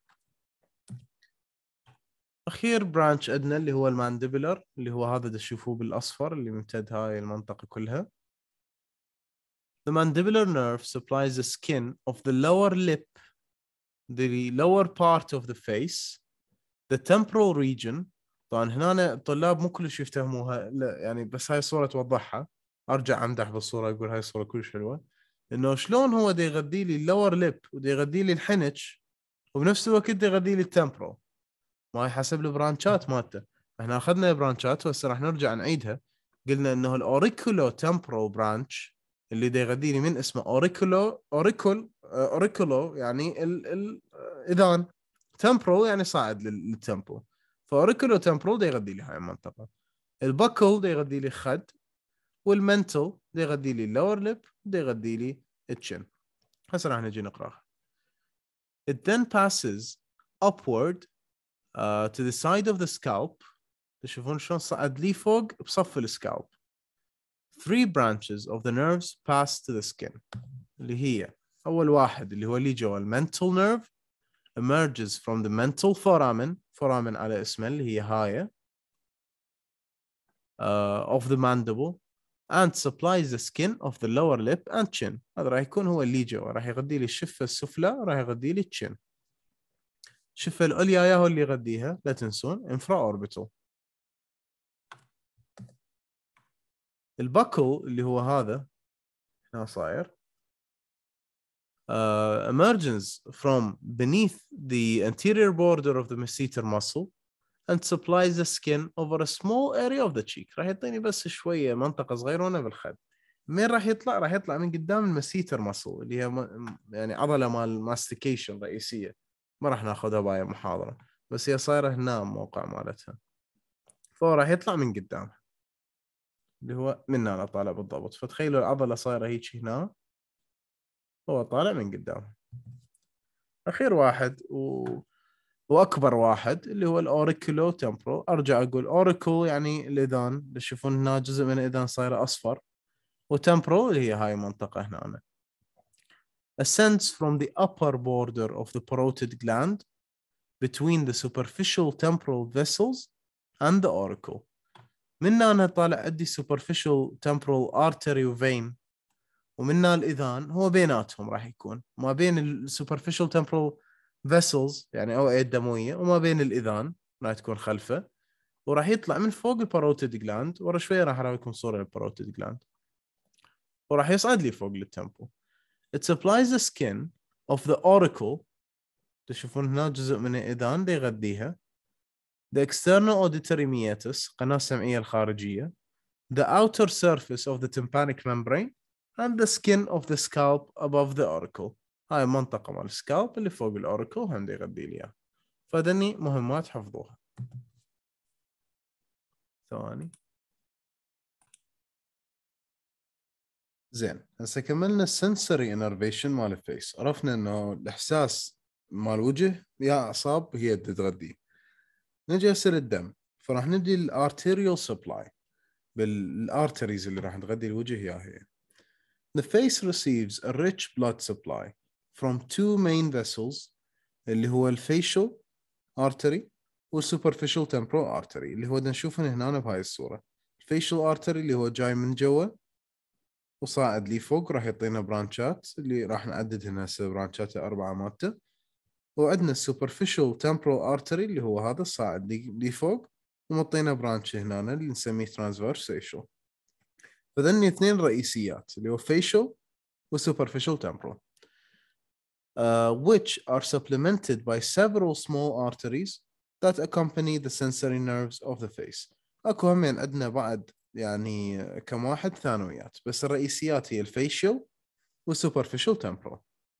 أخير برانش عندنا اللي هو المانديبولر، اللي هو هذا تشوفوه بالأصفر اللي ممتد هاي المنطقة كلها. The mandibular nerve supplies the skin of the lower lip, the lower part of the face, the temporal region. طبعا هنا الطلاب مو كلش يفتهموها، لا يعني بس هاي الصورة توضحها، ارجع امدح بالصورة اقول هاي الصورة كلش حلوة، انه شلون هو دي يغذي لي اللور ليب ودي يغذي لي الحنج وبنفس الوقت دي يغذي لي التمبرال، ما يحسب البرانشات مالته. احنا اخذنا البرانشات وهسه راح نرجع نعيدها. قلنا انه الاوريكولو تمبرال برانش اللي دي يغذي لي من اسمه اوريكولو، اوريكول اوريكولو يعني ال ال اذان، تمبرال يعني صاعد للتمبو، فاوريكولو تمبرال دي يغذي لي هاي المنطقه. البكل دي يغذي لي الخد، والمنتل دي يغذي لي اللور ليب، دي يغذي لي التشن. هسه راح نجي نقراها. It then passes upward uh, to the side of the scalp. تشوفون شلون صعد لي فوق بصف السكالب. Three branches of the nerves pass to the skin. اللي هي أول واحد اللي هو اللي جوا mental nerve emerges from the mental foramen. foramen على اسمه اللي هي هاي uh, of the mandible and supplies the skin of the lower lip and chin. هذا راح يكون هو اللي جوا، راح يغذي لي الشفة السفلى، راح يغذي لي الchin. الشفة العليا هو اللي يغذيها، لا تنسون infraorbital. البكل اللي هو هذا هنا صاير uh, emerges from beneath the anterior border of the masseter muscle and supplies the skin over a small area of the cheek. راح يعطيني بس شوية منطقة صغيرة بالخد. مين راح يطلع؟ راح يطلع من قدام المسيتر ماسل اللي هي يعني عضلة مال ماستيكيشن رئيسية، ما راح ناخذها باي محاضرة، بس هي صايرة هنا موقع مالتها، فهو راح يطلع من قدام اللي هو من هنا طالع بالضبط. فتخيلوا العضلة صايرة هيك هنا، هو طالع من قدام. أخير واحد و... واكبر واحد اللي هو الاوريكولو تمبرو. ارجع اقول اوريكول يعني الاذان، تشوفون هنا جزء من الاذان صايره اصفر، وتمبرو اللي هي هاي المنطقه هنا. Ascends from the upper border of the parotid gland between the superficial temporal vessels and the auricle. من هنا طالع عندي superficial temporal artery و vein، ومن هنا الاذان هو بيناتهم راح يكون ما بين ال superficial temporal vessels يعني أوعية دموية وما بين الإذان راح تكون خلفه، وراح يطلع من فوق الباروتيد جلاند. ورا شوية راح أراويكم صورة للباروتيد جلاند، وراح يصعد لي فوق للتمبو. It supplies the skin of the auricle. تشوفون هنا جزء من الإذان دي يغذيها. The external auditory meatus قناة السمعية الخارجية. The outer surface of the tympanic membrane and the skin of the scalp above the auricle. هاي المنطقة مال السكالب اللي فوق الأوريكل هم دي يغذي لي إياها. فدني مهمات حفظوها. ثواني. زين هسه كملنا السنسوري انرفيشن مال الفيس. عرفنا انه الاحساس مال الوجه يا اعصاب هي تتغذي. نجي هسه للدم، فراح ندي الارتيريال سبلاي بالارتريز اللي راح تغذي الوجه يا هي. The face receives a rich blood supply from two main vessels اللي هو الفيشل artery والsuperficial temporal artery اللي هو نشوفهم هنا بهاي الصورة. الفيشل artery اللي هو جاي من جوا وصاعد لي فوق، راح يعطينا برانشات اللي راح نعدد هنا هسه برانشات أربعة مالته. وعندنا السوبرفيشال تمبرال ارتري اللي هو هذا الصاعد لي فوق، ومطينا برانش هنا اللي نسميه ترانسفيرس فيشل. فذني اثنين رئيسيات اللي هو فيشل وسوبرفيشال تمبرال uh, which are supplemented by several small arteries that accompany the sensory nerves of the face. اكو همين عندنا بعد يعني كم واحد ثانويات، بس الرئيسيات هي الفيشل والسوبرفيشال تمبرال.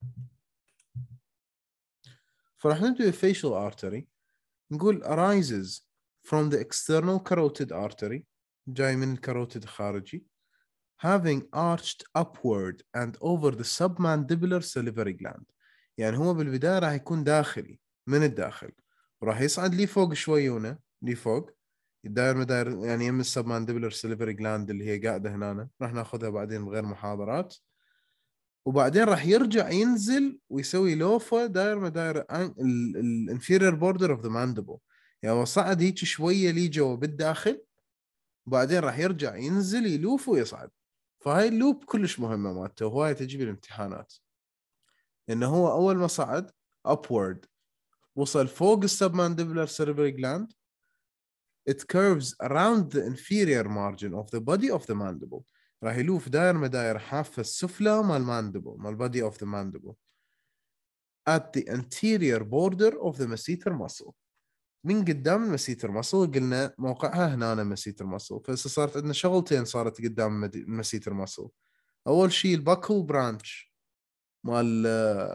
فراح نبدأ بالفيشل artery، نقول arises from the external carotid artery جاي من الكاروتيد الخارجي having arched upward and over the submandibular salivary gland. يعني هو بالبداية راح يكون داخلي من الداخل، وراح يصعد لي فوق شويونة لي فوق الدائر مداير يعني يم السبمانديبولار سليفري جلاند اللي هي قاعدة هنا، راح ناخذها بعدين بغير محاضرات. وبعدين راح يرجع ينزل ويسوي لوفة داير مداير الانفيرير بوردر اوف ذا ماندبل، يعني هو صعد هيك شوية لي جوا بالداخل، وبعدين راح يرجع ينزل يلوف ويصعد. فهاي اللوب كلش مهمة مالته، وهاي تجي بالامتحانات، لأنه هو أول ما صعد upward وصل فوق السبمانديبولار cerebral gland it curves around the inferior margin of the body of the mandible. راح يلوف داير مداير حافة السفلى مال mandible مال body of the mandible at the anterior border of the masseter muscle. من قدام المسيتر ماسل قلنا موقعها هنا المسيتر ماسل، فهسه صارت عندنا شغلتين صارت قدام المسيتر ماسل. اول شيء الباكل برانش مال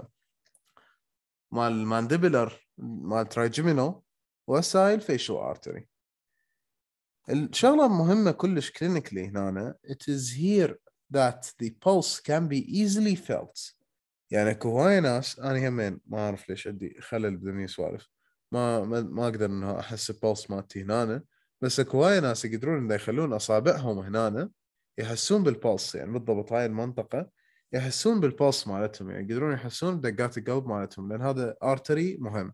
مال المانديبلر مال ترايجيمينال، وهسه الفيشل ارتري. الشغله مهمه كلش كلينيكلي هنا it is here that the pulse can be easily felt. يعني اكو هواي ناس انا همين ما اعرف ليش عندي خلل بدني سوالف ما ما, ما اقدر انه احس البلس مالتي هنا، بس اكو هواي ناس يقدرون انه يخلون اصابعهم هنا يحسون بالبلس، يعني بالضبط هاي المنطقه يحسون بالبلس مالتهم، يعني يقدرون يحسون بدقات القلب مالتهم، لان هذا ارتري مهم.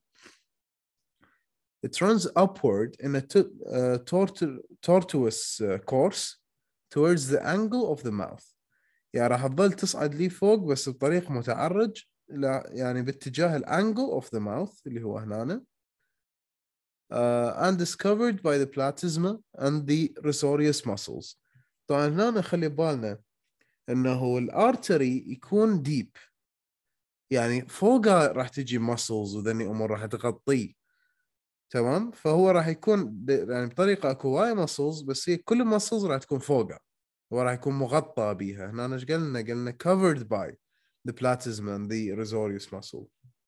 It runs upward in a uh, tortuous uh, course towards the angle of the mouth. يعني راح تظل تصعد لي فوق بس بطريق متعرج لا يعني باتجاه الانجل of the mouth اللي هو هنا uh, and is covered by the platysma and the risorius muscles. طبعا هنا نخلي بالنا انه الارتري يكون ديب، يعني فوقه راح تجي muscles وذني امور راح تغطيه، تمام؟ فهو راح يكون يعني بطريقه اكو واي muscles بس هي كل muscles راح تكون فوقه، هو راح يكون مغطى بيها. هنا ايش قلنا؟ قلنا covered by the platysma and the risorius muscle.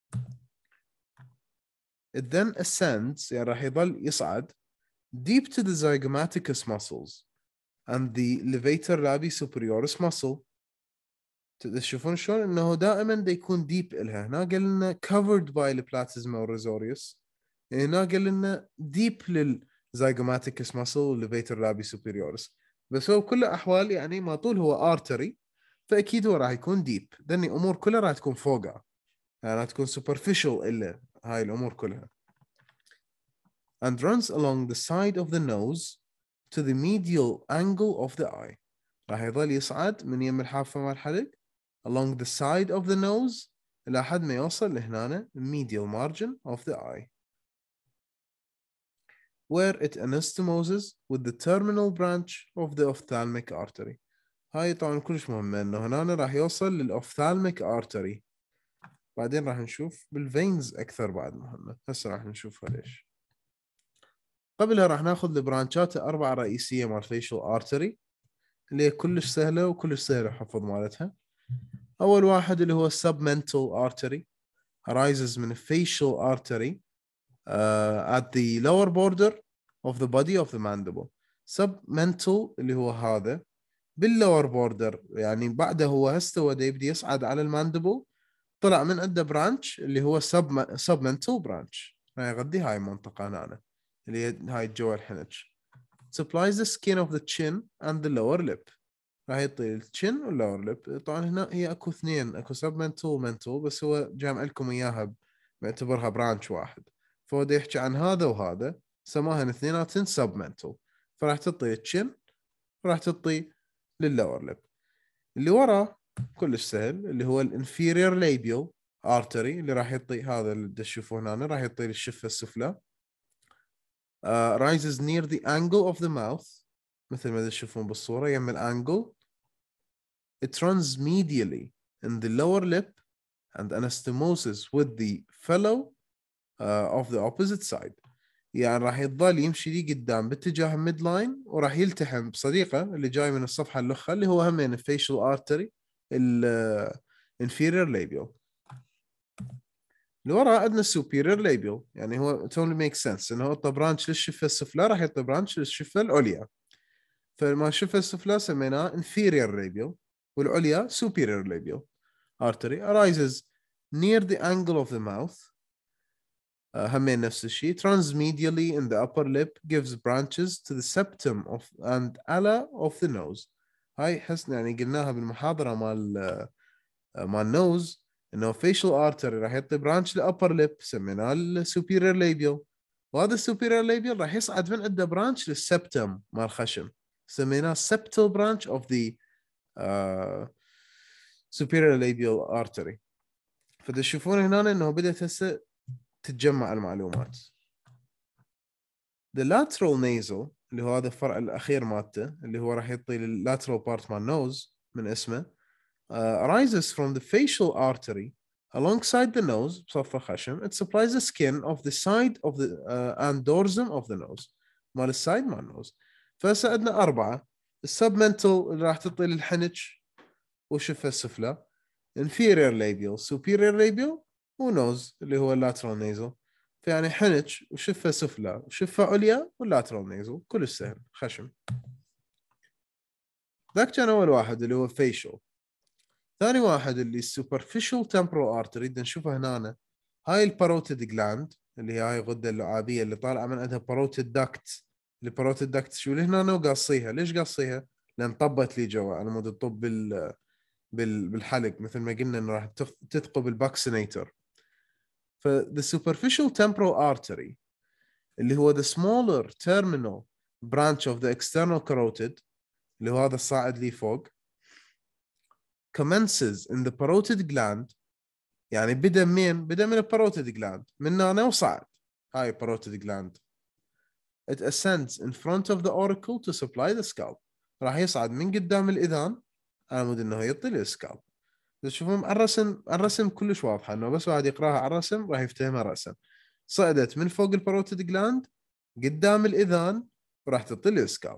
It then ascends يعني راح يظل يصعد deep to the zygomaticus muscles and the levator labii superioris muscle. تشوفون شلون انه دائما دا يكون deep إلها. هنا قلنا covered by the platysma or risorius، هنا قلنا deep للzygomaticus muscle والlevator labii superioris، بس هو بكل الأحوال يعني ما طول هو artery فأكيد هو راح يكون ديب، ذني أمور كلها راح تكون فوقها، يعني راح تكون superficial إلا هاي الأمور كلها. And runs along the side of the nose to the medial angle of the eye. راح يظل يصعد من يم الحافة مال الحلق along the side of the nose إلى حد ما يوصل لهنا medial margin of the eye where it anastomoses with the terminal branch of the ophthalmic artery. هاي طبعا كلش مهمة انه هنا راح يوصل للأوفثالميك ارتري، بعدين راح نشوف بالفينز اكثر بعد مهمة، هسه راح نشوفها ليش. قبلها راح ناخذ البرانشات الاربعة رئيسية مال فيشل ارتري اللي هي كلش سهلة وكلش سهلة حفظ مالتها. اول واحد اللي هو submental artery arises من facial artery uh, at the lower border of the body of the mandible. submental اللي هو هذا باللور بوردر، يعني بعده هو هسه هو يبدي يصعد على الماندبل طلع من عنده برانش اللي هو سب سبمنتال برانش، راح يغذي هاي المنطقة هنا اللي هي هاي جوا الحنج. supplies the skin of the chin and the lower lip. راح يعطي الشن واللور لب. طبعا هنا هي اكو اثنين، اكو سبمنتال ومنتال، بس هو جامع لكم اياها معتبرها برانش واحد، فهو دا يحكي عن هذا وهذا، سماهن اثنيناتن سبمنتال، فراح تعطي الشن وراح تعطي لللور لب. اللي وراه كلش سهل، اللي هو الانفيريور لابيال ارتري، اللي راح يعطي هذا اللي تشوفونه هنا، راح يعطي الشفه السفلى. uh, rises near the angle of the mouth، مثل ما تشوفون بالصوره يم الانجل. it runs medially in the lower lip and anastomosis with the fellow uh, of the opposite side. يعني راح يضل يمشي لي قدام باتجاه ميد لاين، وراح يلتحم بصديقه اللي جاي من الصفحه الاخرى اللي هو همين الفيشل ارتري الانفيريور لابيال. اللي وراء عندنا السوبيريور لابيال، يعني هو totally makes sense انه يعطي برانش للشفه السفلى، راح يعطي برانش للشفه العليا. فما الشفه السفلى سميناه inferior labial، والعليا superior labial artery arises near the angle of the mouth. uh, همين نفس الشيء. transmedially in the upper lip gives branches to the septum of and ala of the nose. هاي حسن يعني قلناها بالمحاضرة مال مال nose انه facial artery راح يعطي برانش للupper lip سميناه السوبيريور labial، وهذا السوبيريور labial راح يصعد من عنده برانش للسبتم مال الخشم سميناه septal branch of the uh, superior labial artery. فتشوفون هنا انه بدأت هسه تتجمع المعلومات. the lateral nasal اللي هو هذا الفرع الاخير مالته، اللي هو راح يعطي lateral part مال nose من اسمه. uh, arises from the facial artery alongside the nose بصف الخشم. it supplies the skin of the side of the uh, and dorsum of the nose مال السايد مال النوز. فهسه عندنا أربعة. السبمنتال اللي راح تعطي للحنج وشفة السفلى، inferior labial superior labial ونوز اللي هو lateral nasal. فيعني حنج وشفة سفلى وشفة عليا واللاترال nasal كلش سهل خشم. ذاك كان أول واحد اللي هو facial. ثاني واحد اللي superficial temporal artery بدنا نشوفها هنا. هاي الباروتيد جلاند اللي هي هاي الغدة اللعابية اللي طالعة من عندها باروتيد داكت. الباروتيد داكت شو اللي هنا وقاصيها. ليش قاصيها؟ لأن طبت لي جوا على مود الطب بال بالحلق، مثل ما قلنا انه راح تثقب الباكسينيتر. ف the superficial temporal artery اللي هو the smaller terminal branch of the external carotid اللي هو هذا الصاعد لي فوق commences in the parotid gland. يعني بدا من بدا من الباروتيد جلاند من هنا وصعد. هاي parotid gland. it ascends in front of the auricle to supply the scalp. راح يصعد من قدام الإذان على مود انه يعطي السكالب. تشوفون الرسم الرسم كلش واضحه، انه بس واحد يقراها على الرسم راح يفتهمها رسم. صعدت من فوق الباروتيد جلاند قدام الاذان وراح تعطي الاسكالب.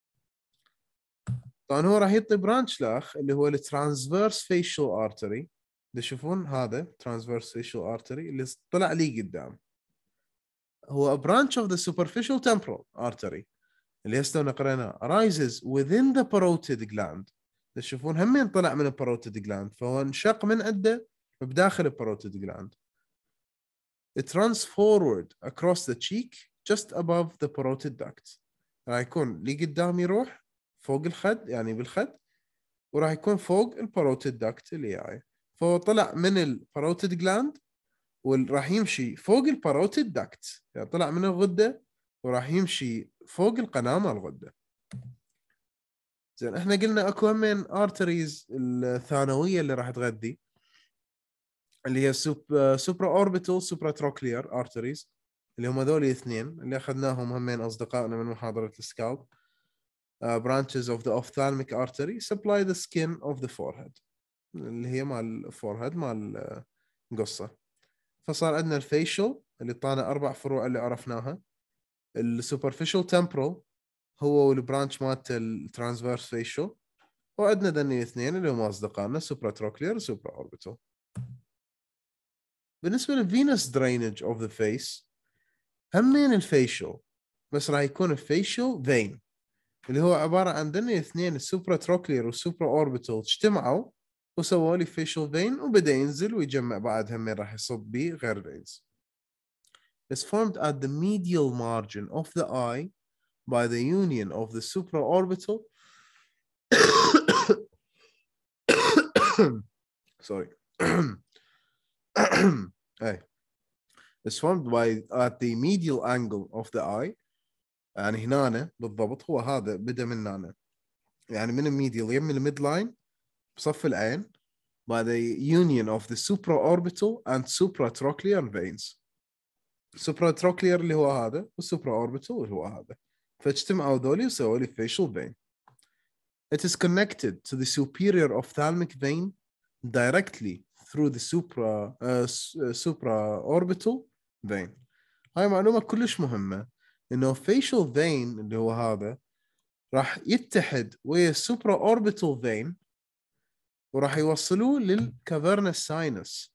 طبعا هو راح يعطي برانش لاخ اللي هو الترانسفيرس فيشل ارتري. تشوفون هذا ترانسفيرس فيشل ارتري اللي طلع لي قدام، هو برانش اوف ذا سوبرفيشال تمبرال ارتري اللي هسه قريناه arises within the parotid gland. تشوفون همين طلع من الباروتيد جلاند، فهو انشق من عنده بداخل الباروتيد جلاند. it runs forward across the cheek just above the parotid duct. راح يكون لي قدام يروح فوق الخد يعني بالخد، وراح يكون فوق الباروتيد داكت اللي هاي. فهو طلع من الباروتيد جلاند وراح يمشي فوق الباروتيد داكت، يعني طلع من الغدة وراح يمشي فوق القناة مال الغدة. زين احنا قلنا اكو همين ارتريز الثانويه اللي راح تغذي اللي هي سوب سوبرا اوربيتال سوبرا تروكلير ارتريز، اللي هم ذول الاثنين اللي اخذناهم همين اصدقائنا من محاضره السكالب. uh, branches of the ophthalmic artery supply the skin of the forehead اللي هي مال الفورهيد مال القصه. فصار عندنا الفيشل اللي طانا اربع فروع اللي عرفناها. السوبرفيشال تمبرال هو والبرانش مالت الترانسفيرس فيشل، وعندنا ذني الاثنين اللي هم اصدقائنا سوبرا تروكلير وسوبرا اوربيتال. بالنسبه للفينس درينج اوف ذا فيس همين الفيشل، بس راح يكون الفيشل فين اللي هو عباره عن ذني الاثنين السوبرا تروكلير والسوبرا اوربيتال اجتمعوا وسووا لي facial vein وبدأ ينزل ويجمع بعدها من راح يصب بيه غير veins. It's formed at the medial margin of the eye by the union of the supraorbital sorry It's formed by at the medial angle of the eye. يعني هنا بالضبط هو هذا بدأ من هنا، يعني من الميديال يم الميد لاين بصف العين by the union of the supraorbital and supratrochlear veins. supratrochlear اللي هو هذا والsupraorbital اللي هو هذا، فاجتمعوا ذولي وسووا لي facial vein. It is connected to the superior ophthalmic vein directly through the supra uh, supraorbital vein. هاي معلومة كلش مهمة، إنه facial vein اللي هو هذا راح يتحد ويا supraorbital vein وراح يوصلوه للكافرنس ساينس.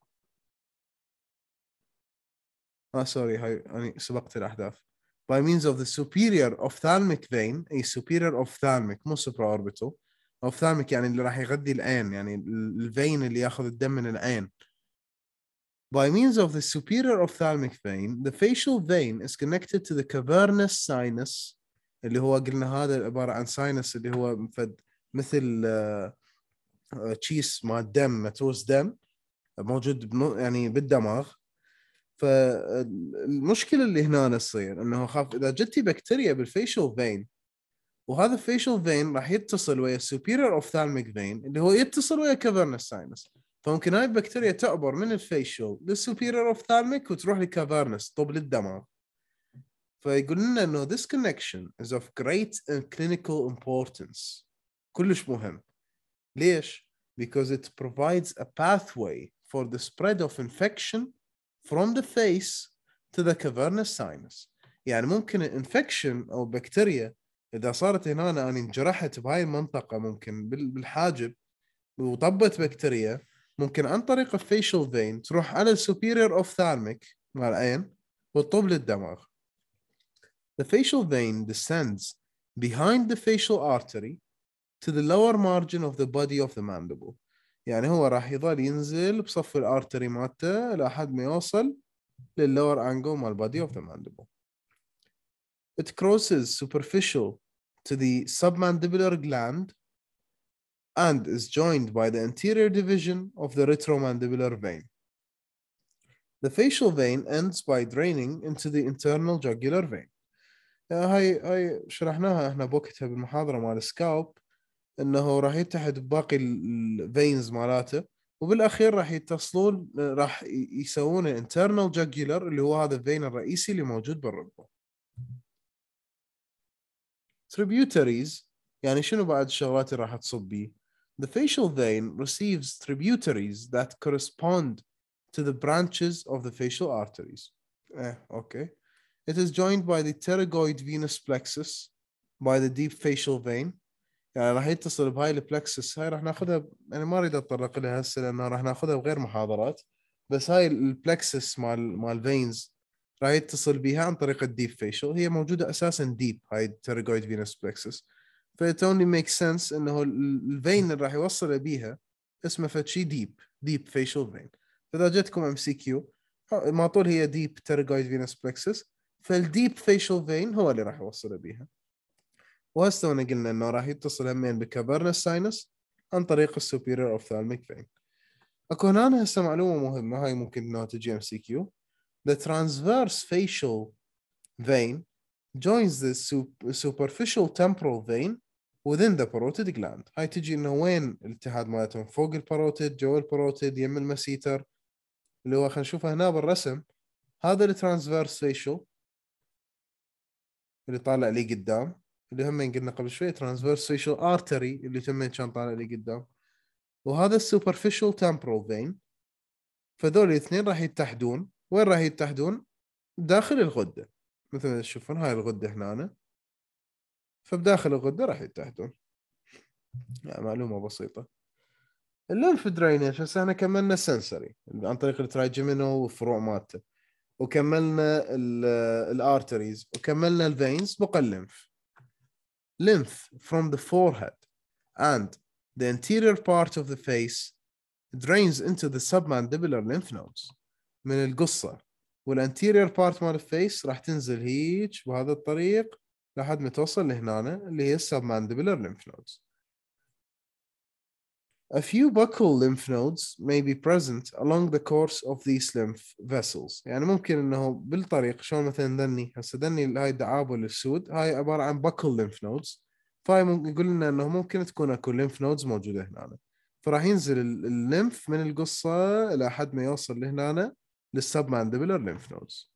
آه سوري هاي أنا سبقت الأحداث. By means of the superior ophthalmic vein، أي superior ophthalmic مو supraorbital. ophthalmic يعني اللي راح يغذي العين، يعني الفين اللي ياخذ الدم من العين. By means of the superior ophthalmic vein, the facial vein is connected to the cavernous sinus اللي هو قلنا هذا عبارة عن sinus اللي هو مثل تشيس مع الدم، متروس دم موجود يعني بالدماغ. فالمشكلة اللي هنا تصير انه خاف اذا جتي بكتيريا بالفيشل فين وهذا الفيشل فين راح يتصل ويا superior ophthalmic vein اللي هو يتصل ويا cavernous sinus، فممكن هاي البكتيريا تعبر من الفيشل للسوبيريور ophthalmic وتروح للكافرنس طب للدماغ. فيقول لنا انه this connection is of great clinical importance، كلش مهم. ليش؟ Because it provides a pathway for the spread of infection from the face to the cavernous sinus. يعني ممكن infection أو بكتيريا إذا صارت هنا أنا انجرحت بهاي المنطقة ممكن بالحاجب وطبت بكتيريا، ممكن عن طريق الفيشل فين تروح على السوبيريور ophthalmic مع العين وتطب للدماغ. The facial vein descends behind the facial artery to the lower margin of the body of the mandible. يعني هو راح يظل ينزل بصف الارتري مالته لحد ما يوصل للlower angle مال body of the mandible. It crosses superficial to the submandibular gland and is joined by the anterior division of the retromandibular vein. The facial vein ends by draining into the internal jugular vein. هاي هاي شرحناها احنا بوقتها بالمحاضرة مال سكالب، انه راح يتحد بباقي الفينز مالاته وبالاخير راح يتصلون راح يسوون الانترنال جاجولار اللي هو هذا الفين الرئيسي اللي موجود بالركبه. Tributaries يعني شنو بعد الشغلات اللي راح تصب بيه؟ The facial vein receives tributaries that correspond to the branches of the facial arteries. eh, okay. It is joined by the pterygoid venous plexus by the deep facial vein. يعني راح يتصل بهاي البلكسس، هاي راح ناخذها يعني ما اريد اتطرق لها هسه لانه راح ناخذها بغير محاضرات، بس هاي البلكسس مال مال فينز راح يتصل بها عن طريق الديب فيشل، هي موجوده اساسا ديب هاي التيريجويد فينوس بلكسس، فإت اونلي ميك سنس انه الفين اللي راح يوصل بيها اسمه فشي ديب ديب فيشل فين. فاذا جتكم ام سي كيو ما طول هي ديب تيريجويد فينوس بلكسس، فالديب فيشل فين هو اللي راح يوصل بيها. وهسه قلنا انه راح يتصل همين بكافرنس ساينس عن طريق السوبيريور اوفثالميك فين. اكو هنا هسه معلومه مهمه هاي ممكن انها تجي ام سي كيو. The transverse facial vein joins the superficial temporal vein within the parotid gland. هاي تجي انه وين الاتحاد مالتهم؟ فوق الباروتيد، جو الباروتيد، يم المسيتر اللي هو خلينا نشوفه هنا بالرسم. هذا الترانسفيرس فيشل اللي طالع لي قدام اللي هم قلنا قبل شوي transverse facial artery اللي تمين كان طالع لي قدام، وهذا السوبرفيشال temporal vein. فذول الاثنين راح يتحدون وين؟ راح يتحدون داخل الغدة، مثل ما تشوفون هاي الغدة هنا، فبداخل الغدة راح يتحدون. يعني معلومة بسيطة. الليمف درينج هسه احنا كملنا السنسوري عن طريق الترايجيمينو وفروع مالته، وكملنا الارتريز وكملنا الفينز، بقى الليمف. Lymph from the forehead and the anterior part of the face drains into the submandibular lymph nodes من القصة، والانتيريور بارت مال الفيس راح تنزل هيك بهذا الطريق لحد ما توصل لهنا اللي هي submandibular lymph nodes. A few buccal lymph nodes may be present along the course of these lymph vessels. يعني ممكن انه بالطريق شلون مثلا ذني هسه ذني هاي الدعابل السود هاي عبارة عن buccal lymph nodes، فهاي يقول لنا انه ممكن تكون اكو lymph nodes موجودة هنا، فراح ينزل الليمف من القصة لحد ما يوصل لهنا للسبمانديبولار lymph nodes.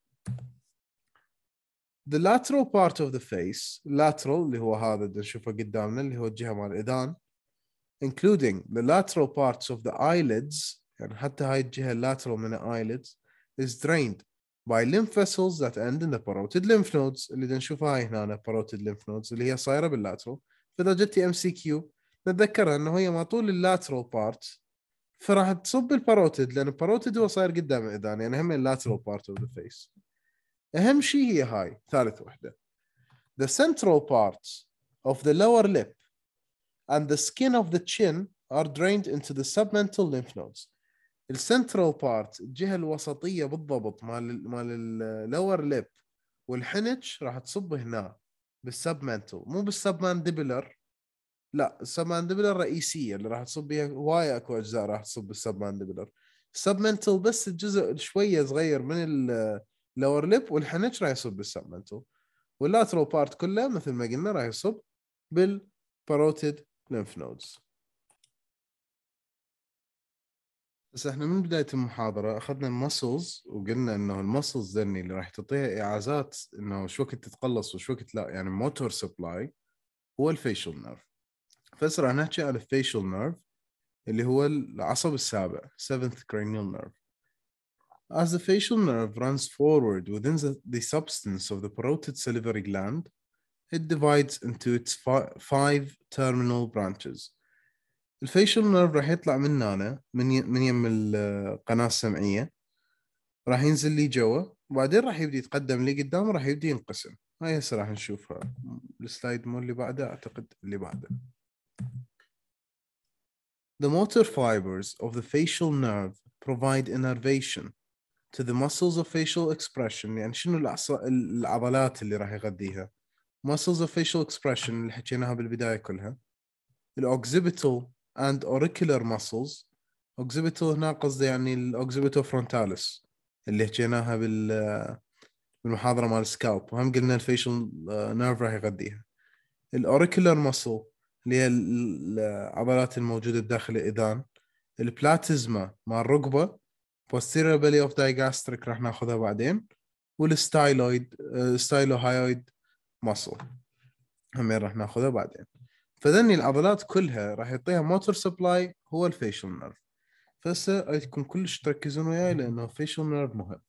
The lateral part of the face, lateral اللي هو هذا اللي نشوفه قدامنا اللي هو الجهة مال الإذان، including the lateral parts of the eyelids، يعني حتى هاي الجهة lateral من eyelids is drained by lymph vessels that end in the parotid lymph nodes اللي نشوفها هاي هنا parotid lymph nodes اللي هي صايرة باللاترال. فإذا جتي ام سي كيو نتذكرها انه هي ما طول اللاترال بارت فراح تصب بالباروتيد، لان الباروتيد هو صاير قدام الاذان، يعني هم اللاترال بارت اوف ذا فيس. اهم شيء هي هاي ثالث وحده. The central parts of the lower lip and the skin of the chin are drained into the submental lymph nodes. السنترال بارت الجهه الوسطيه بالضبط مال مال اللور ليب والحنج راح تصب هنا بالسبمنتال، مو بالسبمانديبلر، لا السبمانديبلر الرئيسيه اللي راح تصب بيها هوايه اكو اجزاء راح تصب بالسبمانديبلر. السبمنتال بس الجزء شويه صغير من اللور ليب والحنج راح يصب بالسبمنتال، واللاترال بارت كله مثل ما قلنا راح يصب بالباروتيد lymph nodes. بس احنا من بدايه المحاضره اخذنا المسلز وقلنا انه المسلز ذني اللي راح تعطيها اعازات انه شو وقت تتقلص وشو وقت لا، يعني موتور سبلاي هو الفيشل نيرف. فهسه راح نحكي عن الفيشل نيرف اللي هو العصب السابع seventh cranial nerve. As the facial nerve runs forward within the, the substance of the parotid salivary gland, it divides into its five terminal branches. الفيشل نيرف راح يطلع من هنا من ي... من يم القناة السمعية، راح ينزل لي جوا وبعدين راح يبدي يتقدم لي قدام وراح يبدي ينقسم. هاي هسه راح نشوفها السلايد مو اللي بعده اعتقد اللي بعده. The motor fibers of the facial nerve provide innervation to the muscles of facial expression. يعني شنو العص... العضلات اللي راح يغذيها؟ muscles of facial expression اللي حكيناها بالبداية كلها. الoccipital and auricular muscles. occipital هنا قصدي يعني الاوكسيبيتو فرونتاليس اللي حكيناها بال بالمحاضرة مال سكالب، وهم قلنا الفيشل نيرف راح يغذيها. الاوريكولار muscle اللي هي العضلات الموجودة بداخل الإذان. البلاتيزما مع الركبة posterior belly of digastric راح ناخذها بعدين. والستايلويد ستايلوهايويد muscle هم راح ناخذها بعدين. فذني العضلات كلها راح يعطيها موتور سبلاي هو الفيشل نيرف. فهسه اريدكم كلش تركزون وياي لانه الفيشل نيرف مهم،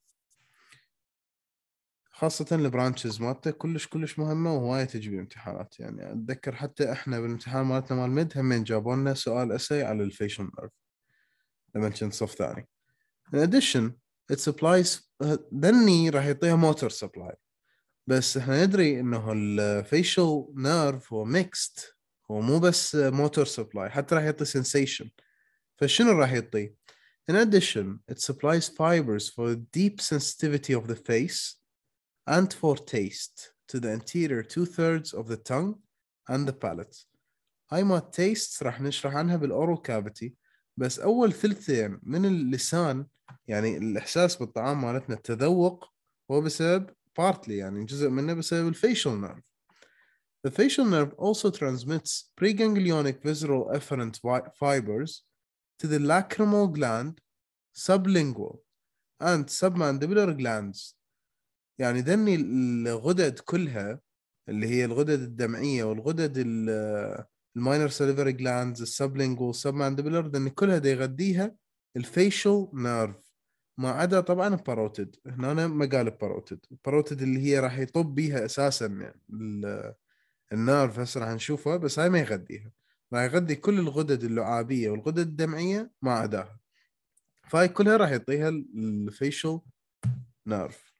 خاصة البرانشز مالته كلش كلش مهمة وهواية تجي بالامتحانات. يعني اتذكر حتى احنا بالامتحان مالتنا مال ميد همين جابوا لنا سؤال اساي على الفيشل نيرف لما كنت صف ثاني. In addition it supplies ذني راح يعطيها موتور سبلاي، بس احنا ندري انه الفيشل نيرف هو ميكست، هو مو بس موتور سبلاي حتى راح يعطي سensation. فشنو راح يعطي؟ In addition it supplies fibers for deep sensitivity of the face and for taste to the anterior two-thirds of the tongue and the palate. هاي ما taste راح نشرح عنها بالأورو كافيتي، بس أول ثلثين من اللسان يعني الإحساس بالطعام مالتنا التذوق هو بسبب partly يعني جزء منه بسبب الفيشل nerve. The facial nerve also transmits preganglionic visceral efferent fibers to the lacrimal gland, sublingual and submandibular glands. يعني ذني الغدد كلها اللي هي الغدد الدمعية والغدد الماينر ساليفري جلاندز السبلينجوال سبمانديبولر ذني كلها دا يغذيها الفيشل نيرف ما عدا طبعا الباروتيد. هنا أنا ما قال الباروتيد، الباروتيد اللي هي راح يطب بيها اساسا يعني النيرف هسه راح نشوفها، بس هاي ما يغذيها، راح يغذي كل الغدد اللعابية والغدد الدمعية ما عداها، فهاي كلها راح يعطيها الفيشل نيرف.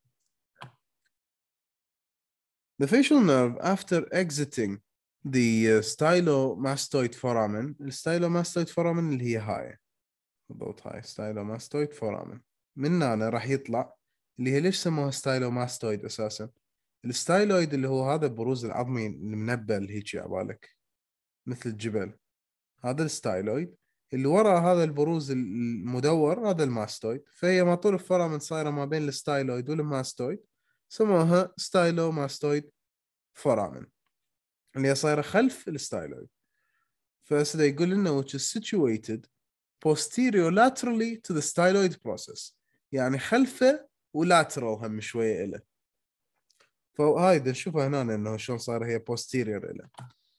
The facial nerve after exiting the stylomastoid foramen، الستايلوماستويد foramen اللي هي هاي بالضبط هاي ستايلوماستويد فورامن. من هنا راح يطلع اللي هي ليش سموها ستايلوماستويد اساسا. الستايلويد اللي هو هذا البروز العظمي المنبل هيك عبالك مثل الجبل، هذا الستايلويد. اللي وراء هذا البروز المدور هذا الماستويد. فهي ما طول الفورامن صايره ما بين الستايلويد والماستويد، سموها ستايلوماستويد فورامن اللي هي صايره خلف الستايلويد. فهسه يقول لنا which is situated posterior laterally to the styloid process، يعني خلفه ولاترال هم شويه له. فهاي دا نشوفها هنا انه شلون صار هي posterior له.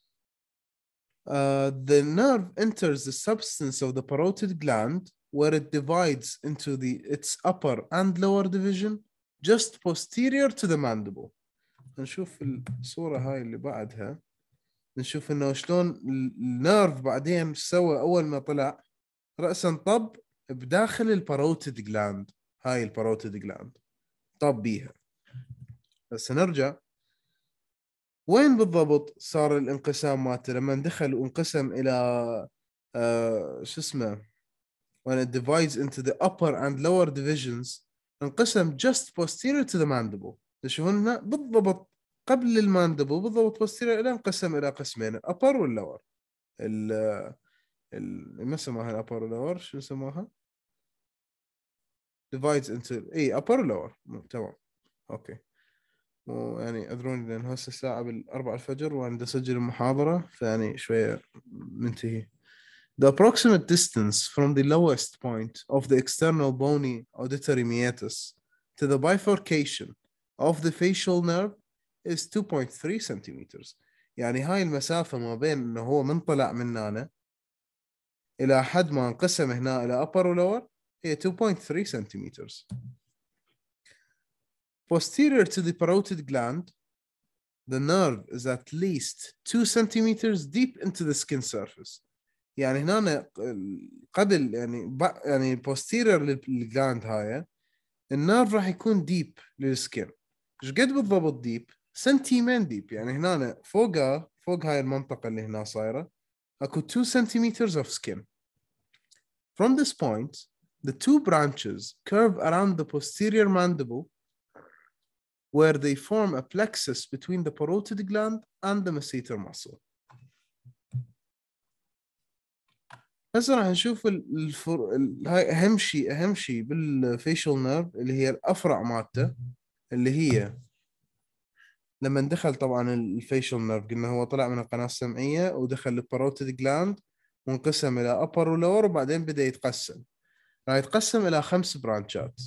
Uh, the nerve enters the substance of the parotid gland where it divides into the its upper and lower division just posterior to the mandible. نشوف الصورة هاي اللي بعدها، نشوف انه شلون النيرف بعدين سوى اول ما طلع رأسا طب بداخل الباروتيد جلاند. هاي الباروتيد جلاند طب بيها. بس نرجع وين بالضبط صار الانقسام مالته لما دخل وانقسم الى آه شو اسمه when it divides into the upper and lower divisions انقسم just posterior to the mandible. تشوفون هنا بالضبط قبل الماندبل بالضبط posterior الى انقسم الى قسمين upper والlower. ال ال ما سموها الابر واللور، شو سموها؟ divides into اي upper lower. تمام اوكي. ويعني اذروني لان هسه الساعه بالأربعة الفجر وانا اسجل المحاضره فيعني شويه منتهي. The approximate distance from the lowest point of the external bony auditory meatus to the bifurcation of the facial nerve is two point three centimeters. يعني هاي المسافه ما بين انه هو منطلع من هنا إلى حد ما انقسم هنا إلى upper و lower هي two point three centimeters. Posterior to the parotid gland, the nerve is at least two centimeters deep into the skin surface. يعني هنا قبل يعني يعني posterior للجلاند هاي النيرف راح يكون deep للسكين. ايش قد بالضبط deep؟ سنتيمين deep. يعني هنا فوقها فوق هاي المنطقة اللي هنا صايرة اكو two centimeters of skin. From this point, the two branches curve around the posterior mandible where they form a plexus between the parotid gland and the masseter muscle. هسه راح نشوف الفر... هاي أهم شيء أهم شيء بالفيشل نيرف اللي هي الأفرع مالته اللي هي لما دخل طبعا الفيشل نيرف قلنا هو طلع من القناة السمعية ودخل الباروتيد جلاند وانقسم إلى upper ولور وبعدين بدأ يتقسم. راح يتقسم إلى خمس برانشات.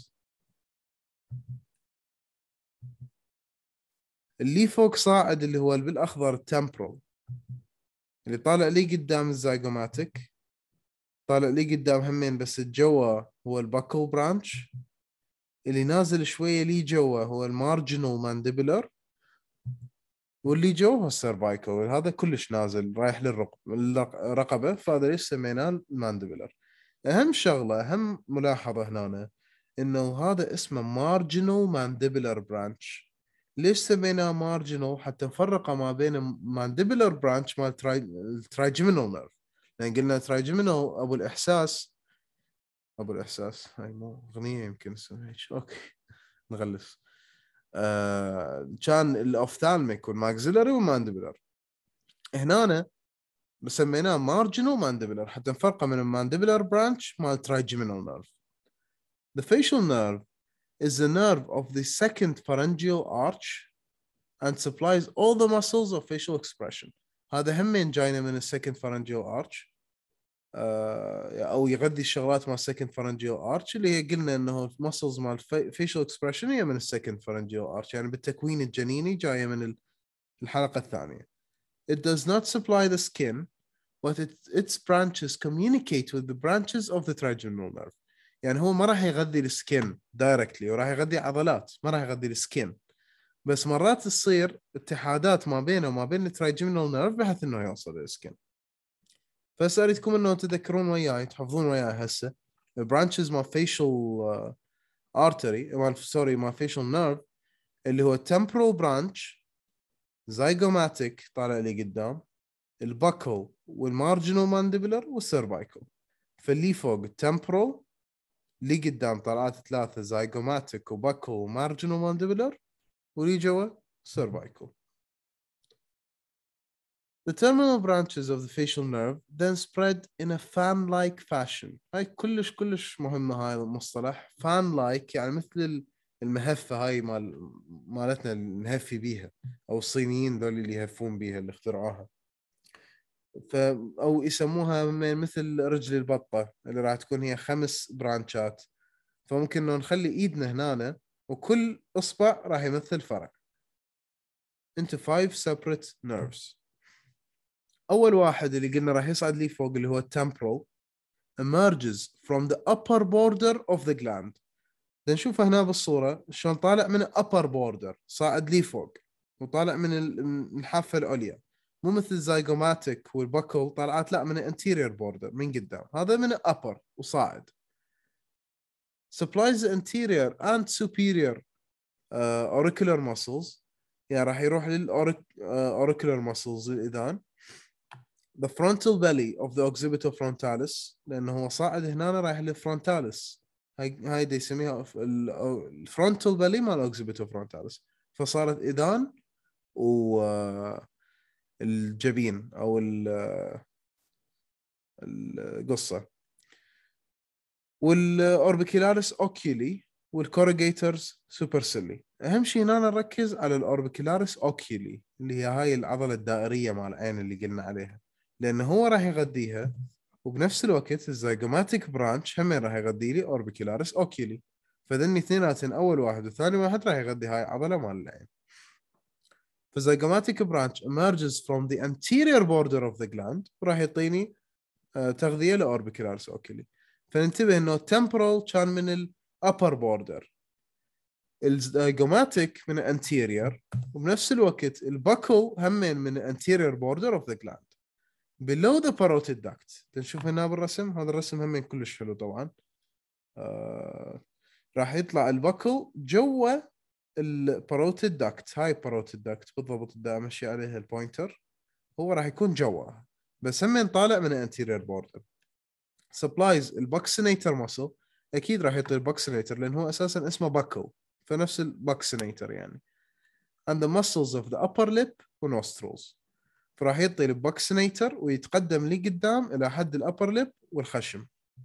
اللي فوق صاعد اللي هو بالأخضر التمبرال اللي طالع لي قدام الزايجوماتيك، طالع لي قدام همين بس الجوا هو الباكل برانش، اللي نازل شوية لي جوا هو المارجنال مانديبلر، واللي جوا هو السيرفايكل. هذا كلش نازل رايح للرقبة فهذا ليش سميناه المانديبلر. أهم شغلة أهم ملاحظة هنا إنه هذا اسمه مارجنال مانديبلر برانش. ليش سميناه مارجنال؟ حتى نفرقه ما بين مانديبلر برانش مال الترايجيمينال نيرف. لان قلنا ترايجيمينال ابو الاحساس ابو الاحساس هاي مو اغنيه يمكن اسمها هيك اوكي نغلس. آه كان الاوفثالميك والماكسيلري والمانديبلر. هنا سميناه مارجنال مانديبلر حتى نفرقه من المانديبلر برانش مال الترايجيمينال نيرف. The facial nerve is the nerve of the second pharyngeal arch and supplies all the muscles of facial expression. هذا همين جاينا من السكند pharyngeal arch آه او يغذي الشغلات مال السكند pharyngeal arch اللي هي قلنا انه muscles مال facial expression هي من السكند pharyngeal arch، يعني بالتكوين الجنيني جايه من الحلقه الثانيه. It does not supply the skin but it, its branches communicate with the branches of the trigeminal nerve. يعني هو ما راح يغذي السكين دايركتلي وراح يغذي عضلات، ما راح يغذي السكين، بس مرات تصير اتحادات ما بينه وما بين الترايجيمينال نيرف بحيث انه يوصل للسكن. فهسه اريدكم انه تذكرون وياي تحفظون وياي هسه البرانشز مال فيشل ارتري مال سوري مال فيشل نيرف اللي هو temporal برانش، زايجوماتيك طالع لي قدام، الباكل والمارجنال مانديبلر والسيرفايكل. فاللي فوق temporal، اللي قدام طلعات ثلاثة zygomatic وbuccal وmarginal mandibular، واللي جوا cervical. The terminal branches of the facial nerve then spread in a fan-like fashion. هاي كلش كلش مهمة هاي المصطلح fan-like، يعني مثل المهفة هاي مال مالتنا اللي نهفي بيها، أو الصينيين ذول اللي يهفون بيها اللي اخترعوها. ف أو يسموها مثل رجل البطة اللي راح تكون هي خمس برانشات، فممكن إنه نخلي إيدنا هنا وكل إصبع راح يمثل فرع into five separate nerves. أول واحد اللي قلنا راح يصعد لي فوق اللي هو temporal emerges from the upper border of the gland. نشوف هنا بالصورة شلون طالع من upper border، صاعد لي فوق وطالع من الحافة العليا، مو مثل الزيغوماتيك والبكل طالعات لا من anterior border من قدام، هذا من upper وصاعد. supplies the anterior and superior uh, auricular muscles، يعني راح يروح للأوريكولار muscles الإذان. the frontal belly of the occipitofrontalis، لأنه هو صاعد هنا رايح للفرونتاليس، هاي هاي دي يسميها الفرونتال belly مال occipitofrontalis، فصارت إذان والجبين أو القصة. والأوربيكولاريس أوكيولي والكوريجيترز سوبرسيلي. أهم شيء هنا نركز على الأوربيكولاريس أوكيولي اللي هي هاي العضلة الدائرية مال العين اللي قلنا عليها، لأنه هو راح يغذيها، وبنفس الوقت الزيغوماتيك برانش هم راح يغذي لي أوربيكولاريس أوكيولي، فذني اثنيناتن أول واحد وثاني واحد راح يغذي هاي العضلة مال العين. فالزيغوماتيك برانش emerges from the anterior border of the gland، وراح يعطيني تغذية لأوربيكولاريس أوكيولي. فننتبه انه temporal كان من ال upper border، الزيغوماتيك من ال anterior، وبنفس الوقت البكل همين من ال anterior border of the gland below the parotid duct. تنشوف هنا بالرسم، هذا الرسم همين كلش حلو طبعا. آه راح يطلع البكل جوا الباروتيد داكت، هاي باروتيد داكت بالضبط دا امشي عليها البوينتر، هو راح يكون جوا بس همين طالع من ال anterior border. supplies البوكسينيتر muscle، اكيد راح يعطي البوكسينيتر لان هو اساسا اسمه باكل، فنفس البوكسينيتر يعني. and the muscles of the upper lip و nostrils، فراح يعطي البوكسينيتر ويتقدم لي قدام الى حد الابر ليب والخشم.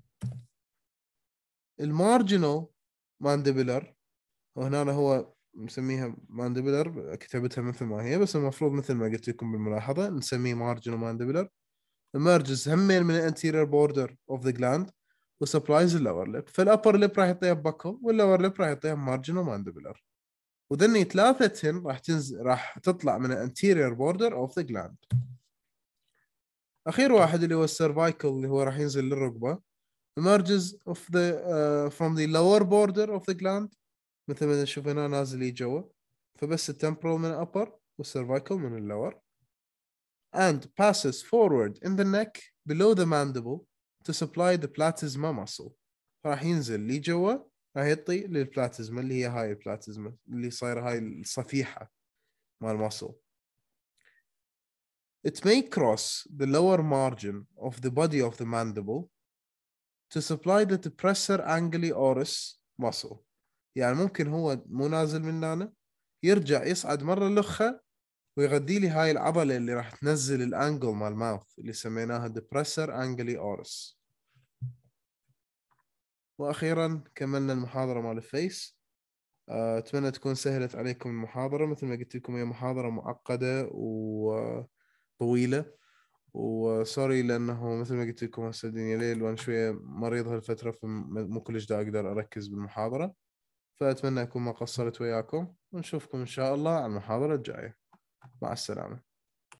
المارجنال مانديبلر، وهنا هو مسميها مانديبلر كتبتها مثل ما هي، بس المفروض مثل ما قلت لكم بالملاحظه نسميه مارجنال مانديبلر. emerges همين من ال anterior border of the gland وسبلايز اللور ليب، فالابر ليب راح يعطيها بكل واللور ليب راح يعطيها مارجنال مانديبلر، وذني ثلاثتهن راح تنزل راح تطلع من ال anterior border of the gland. اخير واحد اللي هو السيرفايكل اللي هو راح ينزل للركبه، emerges of the uh, from the lower border of the gland، مثل ما نشوف هنا نازل لي جوا، فبس التمبرال من الابر والسيرفايكل من اللور، and passes forward in the neck below the mandible to supply the platysma muscle. راح ينزل لي جوا راح يعطي للبلاتيزما اللي هي هاي البلاتيزما اللي صايره هاي الصفيحه مال muscle. It may cross the lower margin of the body of the mandible to supply the depressor anguli oris muscle. يعني ممكن هو مو نازل من هنا يرجع يصعد مره لخه ويغذي لي هاي العضله اللي راح تنزل الانجل مال الماوث اللي سميناها depressor anguli oris. واخيرا كملنا المحاضره مال الفيس. اتمنى تكون سهلت عليكم المحاضره، مثل ما قلت لكم هي محاضره معقده وطويله، وسوري لانه مثل ما قلت لكم هسه الدنيا ليل وانا شويه مريض هالفتره فمو كلش دا اقدر اركز بالمحاضره، فاتمنى اكون ما قصرت وياكم، ونشوفكم ان شاء الله على المحاضره الجايه. مع السلامه.